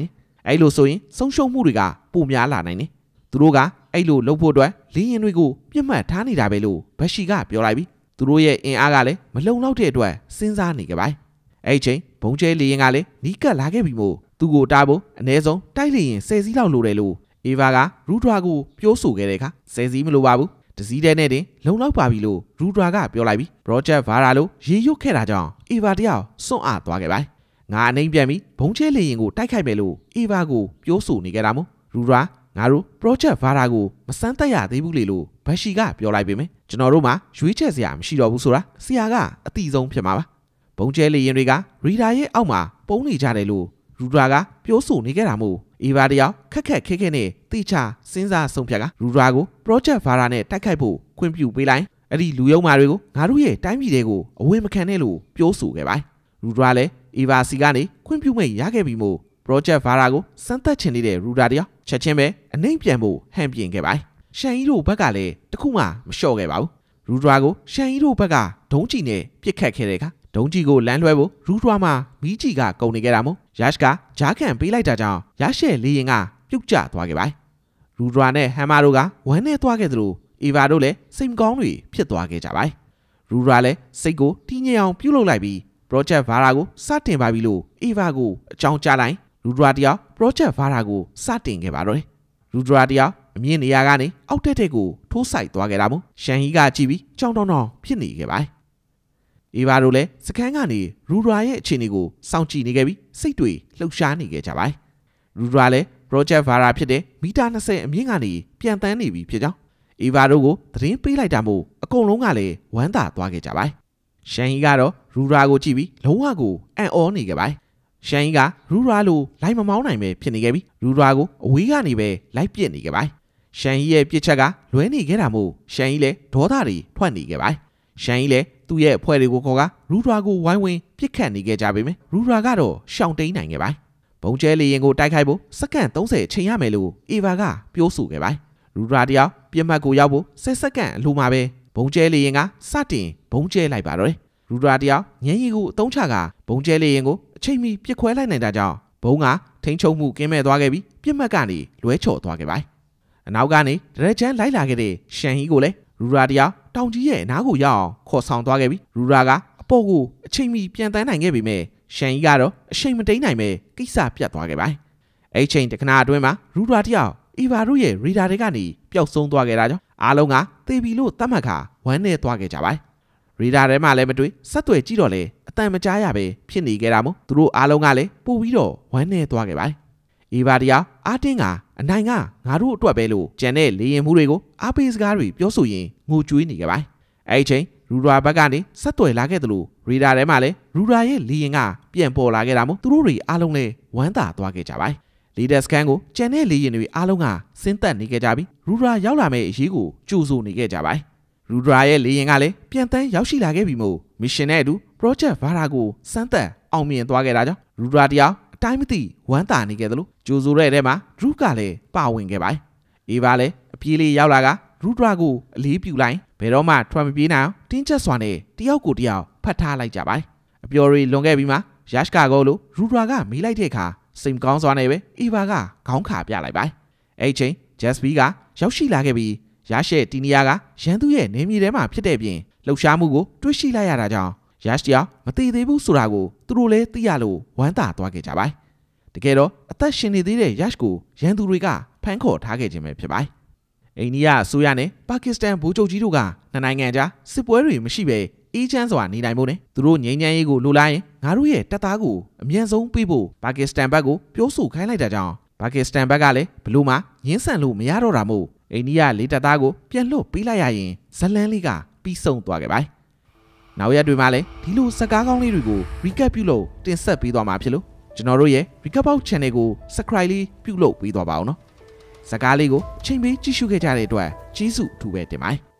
အဲ့လိုဆိုရင်ဆုံးရှုံးမှုတွေကပိုများလာနိုင်တယ်သူတို့ကအဲ့လိုလုပ်ဖို့အတွက်လေရင်တွေကိုပြတ်မှတ်ထားနေတာပဲလို့ဘက်ရှီကပြောလိုက်ပြီးသူတို့ရဲ့အင်အားကလည်းမလုံလောက်တဲ့အတွက်စဉ်းစားနေကြပါအဲ့ချိန်ဘုံကျဲလေရင်ကလည်းနီးကပ်လာခဲ့ပြီမို့သူ့ကိုတားဖို့အနည်းဆုံးတိုက်လေရင်ဆယ်စီးလောက်လိုတယ်လို့အေဗာကရူဒရာကိုပြောဆိုခဲ့တဲ့အခါဆယ်စီးမလိုပါဘူးတစည်းတဲ့နဲ့တင်လုံလောက်ပါပြီလို့ရူဒရာကပြောလိုက်ပြီးပရောဂျက်ဗာရာလိုရေရွတ်ခဲ့တာကြောင့်အေဗာတယောက်စွန့်အားသွားခဲ့ပါငါအနေပြန်ပြီးဘုံကျဲလေရင်ကိုတိုက်ခိုက်မယ်လို့အေဗာကိုပြောဆိုနေကြတာမို့ရူဒရာငါတို့ project ဗာရာကိုမစမ်းသက်ရသေးဘူးလေလို့ဘက်ရှီကပြောလိုက်ပေမယ့်ကျွန်တော်တို့မှာရွေးချက်စရာမရှိတော့ဘူးဆိုတာဆရာကအတိဆုံးဖြစ်မှာပါဘုံကျဲလေရင်တွေကရီဒါရဲ့အောက်မှာပုံနေကြတယ်လို့ရူဒရာကပြောဆိုနေခဲ့တာမို့အေဗာတယောက်ခက်ခက်ခဲခဲနဲ့တိချစဉ်းစားဆုံးဖြတ်ကရူဒရာကို project ဗာရာနဲ့တိုက်ခိုက်ဖို့ခွင့်ပြုပေးလိုက်အဲ့ဒီလူယုံမာတွေကိုငါတို့ရဲ့တိုင်းပြည်တွေကိုအဝေးမခံနဲ့လို့ပြောဆိုခဲ့ပါရူဒရာလည်းအေဗာစီကနေခွင့်ပြုမိတ်ရခဲ့ပြီမို့ project ဗာရာကိုစမ်းသပ်ချင်နေတဲ့ရူဒရာတယောက်ချက်ချင်းပဲအနှိမ့်ပြန်ဖို့ဟန်ပြင်ခဲ့ပါရှန်ကြီးတို့ဘက်ကလည်းတခုမှမလျှော့ခဲ့ပါဘူးရူဒရာကိုရှန်ကြီးတို့ဘက်ကဒုံးကြီးနဲ့ပစ်ခတ်ခဲ့တဲ့အခါဒုံးကြီးကိုလမ်းလွှဲဖို့ရူဒရာမှာမီးကြီးကကုန်နေခဲ့တာမို့ယက်ရှ်ကဂျားကန်ပေးလိုက်တာကြောင့်ရရှဲလေရင်ကပြုတ်ကျသွားခဲ့ပါရူဒရာနဲ့ဟမ်မာတို့ကဝမ်းနဲ့သွားခဲ့သလိုအေဗာတို့လည်းစိတ်မကောင်းတွေဖြစ်သွားခဲ့ကြပါရူဒရာလည်းစိတ်ကိုတည်ငြိမ်အောင်ပြုတ်လုပ်လိုက်ပြီး project ဗာရာကိုစတင်ပါပြီလို့အေဗာကိုအကြောင်းကြားလိုက်ရူဒရာတယောက် project ဗာရာကိုစတင်ခဲ့ပါတော့ရူဒရာတယောက်အမြင့်နေရာကနေအောက်တက်တဲ့ကိုထိုးဆိုင်သွားခဲ့တာမို့ရှန်ဟီကကြည့်ပြီးကြောင်တောင်တောင်ဖြစ်နေခဲ့ပါအေဗာတို့လည်းစခန်းကနေရူဒရာရဲ့အခြေအနေကိုစောင့်ကြည့်နေခဲ့ပြီးစိတ်တွေလှုပ်ရှားနေခဲ့ကြပါရူဒရာလည်း project ဗာရာဖြစ်တဲ့မီတာ၂၀အမြင့်ကနေပြန်တန်းနေပြီဖြစ်ကြောင်းအေဗာတို့ကိုသတင်းပေးလိုက်တာမို့အကုန်လုံးကလည်းဝမ်းသာသွားခဲ့ကြပါရှန်ဟီကတော့ရူဒရာကိုကြည့်ပြီးလုံးဝကိုအံ့ဩနေခဲ့ပါရှန်ဟီကရူဒရာလိုလိုက်မမောင်းနိုင်ပဲဖြစ်နေခဲ့ပြီးရူဒရာကိုအဝေးကနေပဲလိုက်ပြစ်နေခဲ့ပါရှန်ဟီရဲ့ပြစ်ချက်ကလွဲနေခဲ့တာမို့ရှန်ဟီလည်းဒေါသတွေထွက်နေခဲ့ပါရှန်ဟီလည်းသူ့ရဲ့အဖွဲ့တွေကိုခေါ်ကရူဒရာကိုဝိုင်းဝန်းပြစ်ခတ်နေခဲ့ကြပေမယ့်ရူဒရာကတော့ရှောင်တိန်နိုင်ခဲ့ပါဘုံကျဲလေရင်ကိုတိုက်ခိုက်ဖို့စက္ကန့်၃၀ချိန်ရမယ်လို့အေဗာကပြောဆိုခဲ့ပါရူဒရာတယောက်ပြစ်မှတ်ကိုရောက်ဖို့၁၀စက္ကန့်အလိုမှာပဲဘုံကျဲလေရင်ကစတင်ဘုံကျဲလိုက်ပါတော့ရူဒရာတယောက်ညင်ရီကိုအသုံးချကဘုံကျဲလေရင်ကိုအချိန်မီပြစ်ခွဲလိုက်နိုင်တာကြောင့်ဘုံကထိန်းချုပ်မှုကင်းမဲ့သွားခဲ့ပြီးပြစ်မှတ်ကနေလွဲချော်သွားခဲ့ပါအနောက်ကနေဒရက်ချန်လိုက်လာခဲ့တဲ့ရှန်ဟီကိုလည်းရူဒရာတယောက်တောင်ကြီးရဲ့အနားကိုရောက်အောင်ခေါ်ဆောင်သွားခဲ့ပြီးရူဒရာကအပေါ်ကိုအချိန်မီပြန်တန်းနိုင်ခဲ့ပေမဲ့ရှန်ဟီကတော့အချိန်မတိန်နိုင်ပဲကိစ္စပြတ်သွားခဲ့ပါအဲ့ချိန်တခဏအတွင်းမှာရူဒရာတယောက်အေဗာတို့ရဲ့ရီဒါတွေကနေပျောက်ဆုံးသွားခဲ့တာကြောင့်အားလုံးကသေပြီလို့သတ်မှတ်ခါဝမ်းနဲ့သွားခဲ့ကြပါရီဒါထဲမှာလည်းမတွေ့ဆက်သွယ်ကြည့်တော့လေအတန်မကြားရပဲဖြစ်နေကြတာမို့သူတို့အားလုံးကလည်းပို့ပြီးတော့ဝမ်းနဲ့သွားခဲ့ပါအေဗာတရားအာတင်းကအနိုင်ကငါတို့အတွက်ပဲလို့ကြံတဲ့လေရင်မှုတွေကိုအားပေးစကားတွေပြောဆိုရင်ငိုကြွေးနေကြပါအဲ့ချိန်ရူဒရာဘက်ကနေဆက်သွယ်လာခဲ့တယ်လို့ရီဒါထဲမှာလည်းရူဒရာရဲ့လေရင်ကပြန်ပေါ်လာခဲ့တာမို့သူတို့တွေအားလုံးလည်းဝမ်းသာသွားခဲ့ကြပါလီဒါစကန်ကိုကြံတဲ့လေရင်တွေအားလုံးကဆင်းသက်နေခဲ့ကြပြီးရူဒရာရောက်လာမယ့်အရေးကိုကြိုဆိုနေခဲ့ကြပါရူဒရာရဲ့လေရင်ကလည်းပြန်တန်းရောက်ရှိလာခဲ့ပြီမို့မစ်ရှင်နဲ့အတူ project ဗာရာကိုစမ်းသပ်အောင်မြင်သွားခဲ့တာကြောင့်ရူဒရာတရားအတိုင်းမသိဝမ်းသာနေခဲ့တယ်လို့ကြိုဆိုတဲ့ထဲမှာဒရုကလည်းပါဝင်ခဲ့ပါအေဗာလည်းအပြေးလေးရောက်လာကရူဒရာကိုအလေးပြုလိုက်ဘယ်တော့မှထွက်မပြေးနိုင်အောင်တင်းကျပ်စွာနဲ့တယောက်ကိုတယောက်ဖတ်ထားလိုက်ကြပါအပျော်တွေလွန်ခဲ့ပြီးမှယက်ရှ်ကာကိုလို့ရူဒရာကမေးလိုက်တဲ့အခါစိတ်ကောင်းစွာနဲ့ပဲအေဗာကခေါင်းခါပြလိုက်ပါအဲ့ချိန်ဂျက်စပီကရောက်ရှိလာခဲ့ပြီးရရှဲတီနီယာကရန်သူရဲ့နေမြေထဲမှာဖြစ်တဲ့ပြင်လှုပ်ရှားမှုကိုတွေးရှိလိုက်ရတာကြောင့်ရရှ်တရားမတည်သေးဘူးဆိုတာကိုသူတို့လည်းသိရလို့ဝမ်းသာသွားခဲ့ကြပါတကယ်တော့အသက်ရှင်နေသေးတဲ့ရရှ်ကိုရန်သူတွေကဖမ်းခေါ်ထားခဲ့ခြင်းပဲဖြစ်ပါအိန္ဒိယအစိုးရနဲ့ပါကစ္စတန်ဗိုလ်ချုပ်ကြီးတို့ကနှစ်နိုင်ငံကြားစစ်ပွဲတွေမရှိဘဲအေးချမ်းစွာနေနိုင်ဖို့နဲ့သူတို့ငြိမ်းချမ်းရေးကိုလိုလားရင်ငါတို့ရဲ့တပ်သားကိုအမြန်ဆုံးပေးဖို့ပါကစ္စတန်ဘက်ကိုပြောဆိုခိုင်းလိုက်တာကြောင့်ပါကစ္စတန်ဘက်ကလည်းဘလို့မှငင်းဆန်လို့မရတော့တာမို့အိန္ဒိယလေးတပ်သားကိုပြန်လွှတ်ပေးလိုက်ရရင်ဇလန်းလေးကပြီးဆုံးသွားခဲ့ပါနောက်ရက်တွေမှာလည်းဒီလိုစကားကောင်းလေးတွေကို recap ပြုလုပ်တင်ဆက်ပေးသွားမှာဖြစ်လို့ကျွန်တော်တို့ရဲ့ recap box channel ကို subscribe လေးပြုလုပ်ပေးသွားပါအောင်နော်စကားလေးကိုအချိန်ပေးကြည့်ရှုခဲ့ကြတဲ့အတွက်ကျေးဇူးအထူးပဲတင်ပါတယ်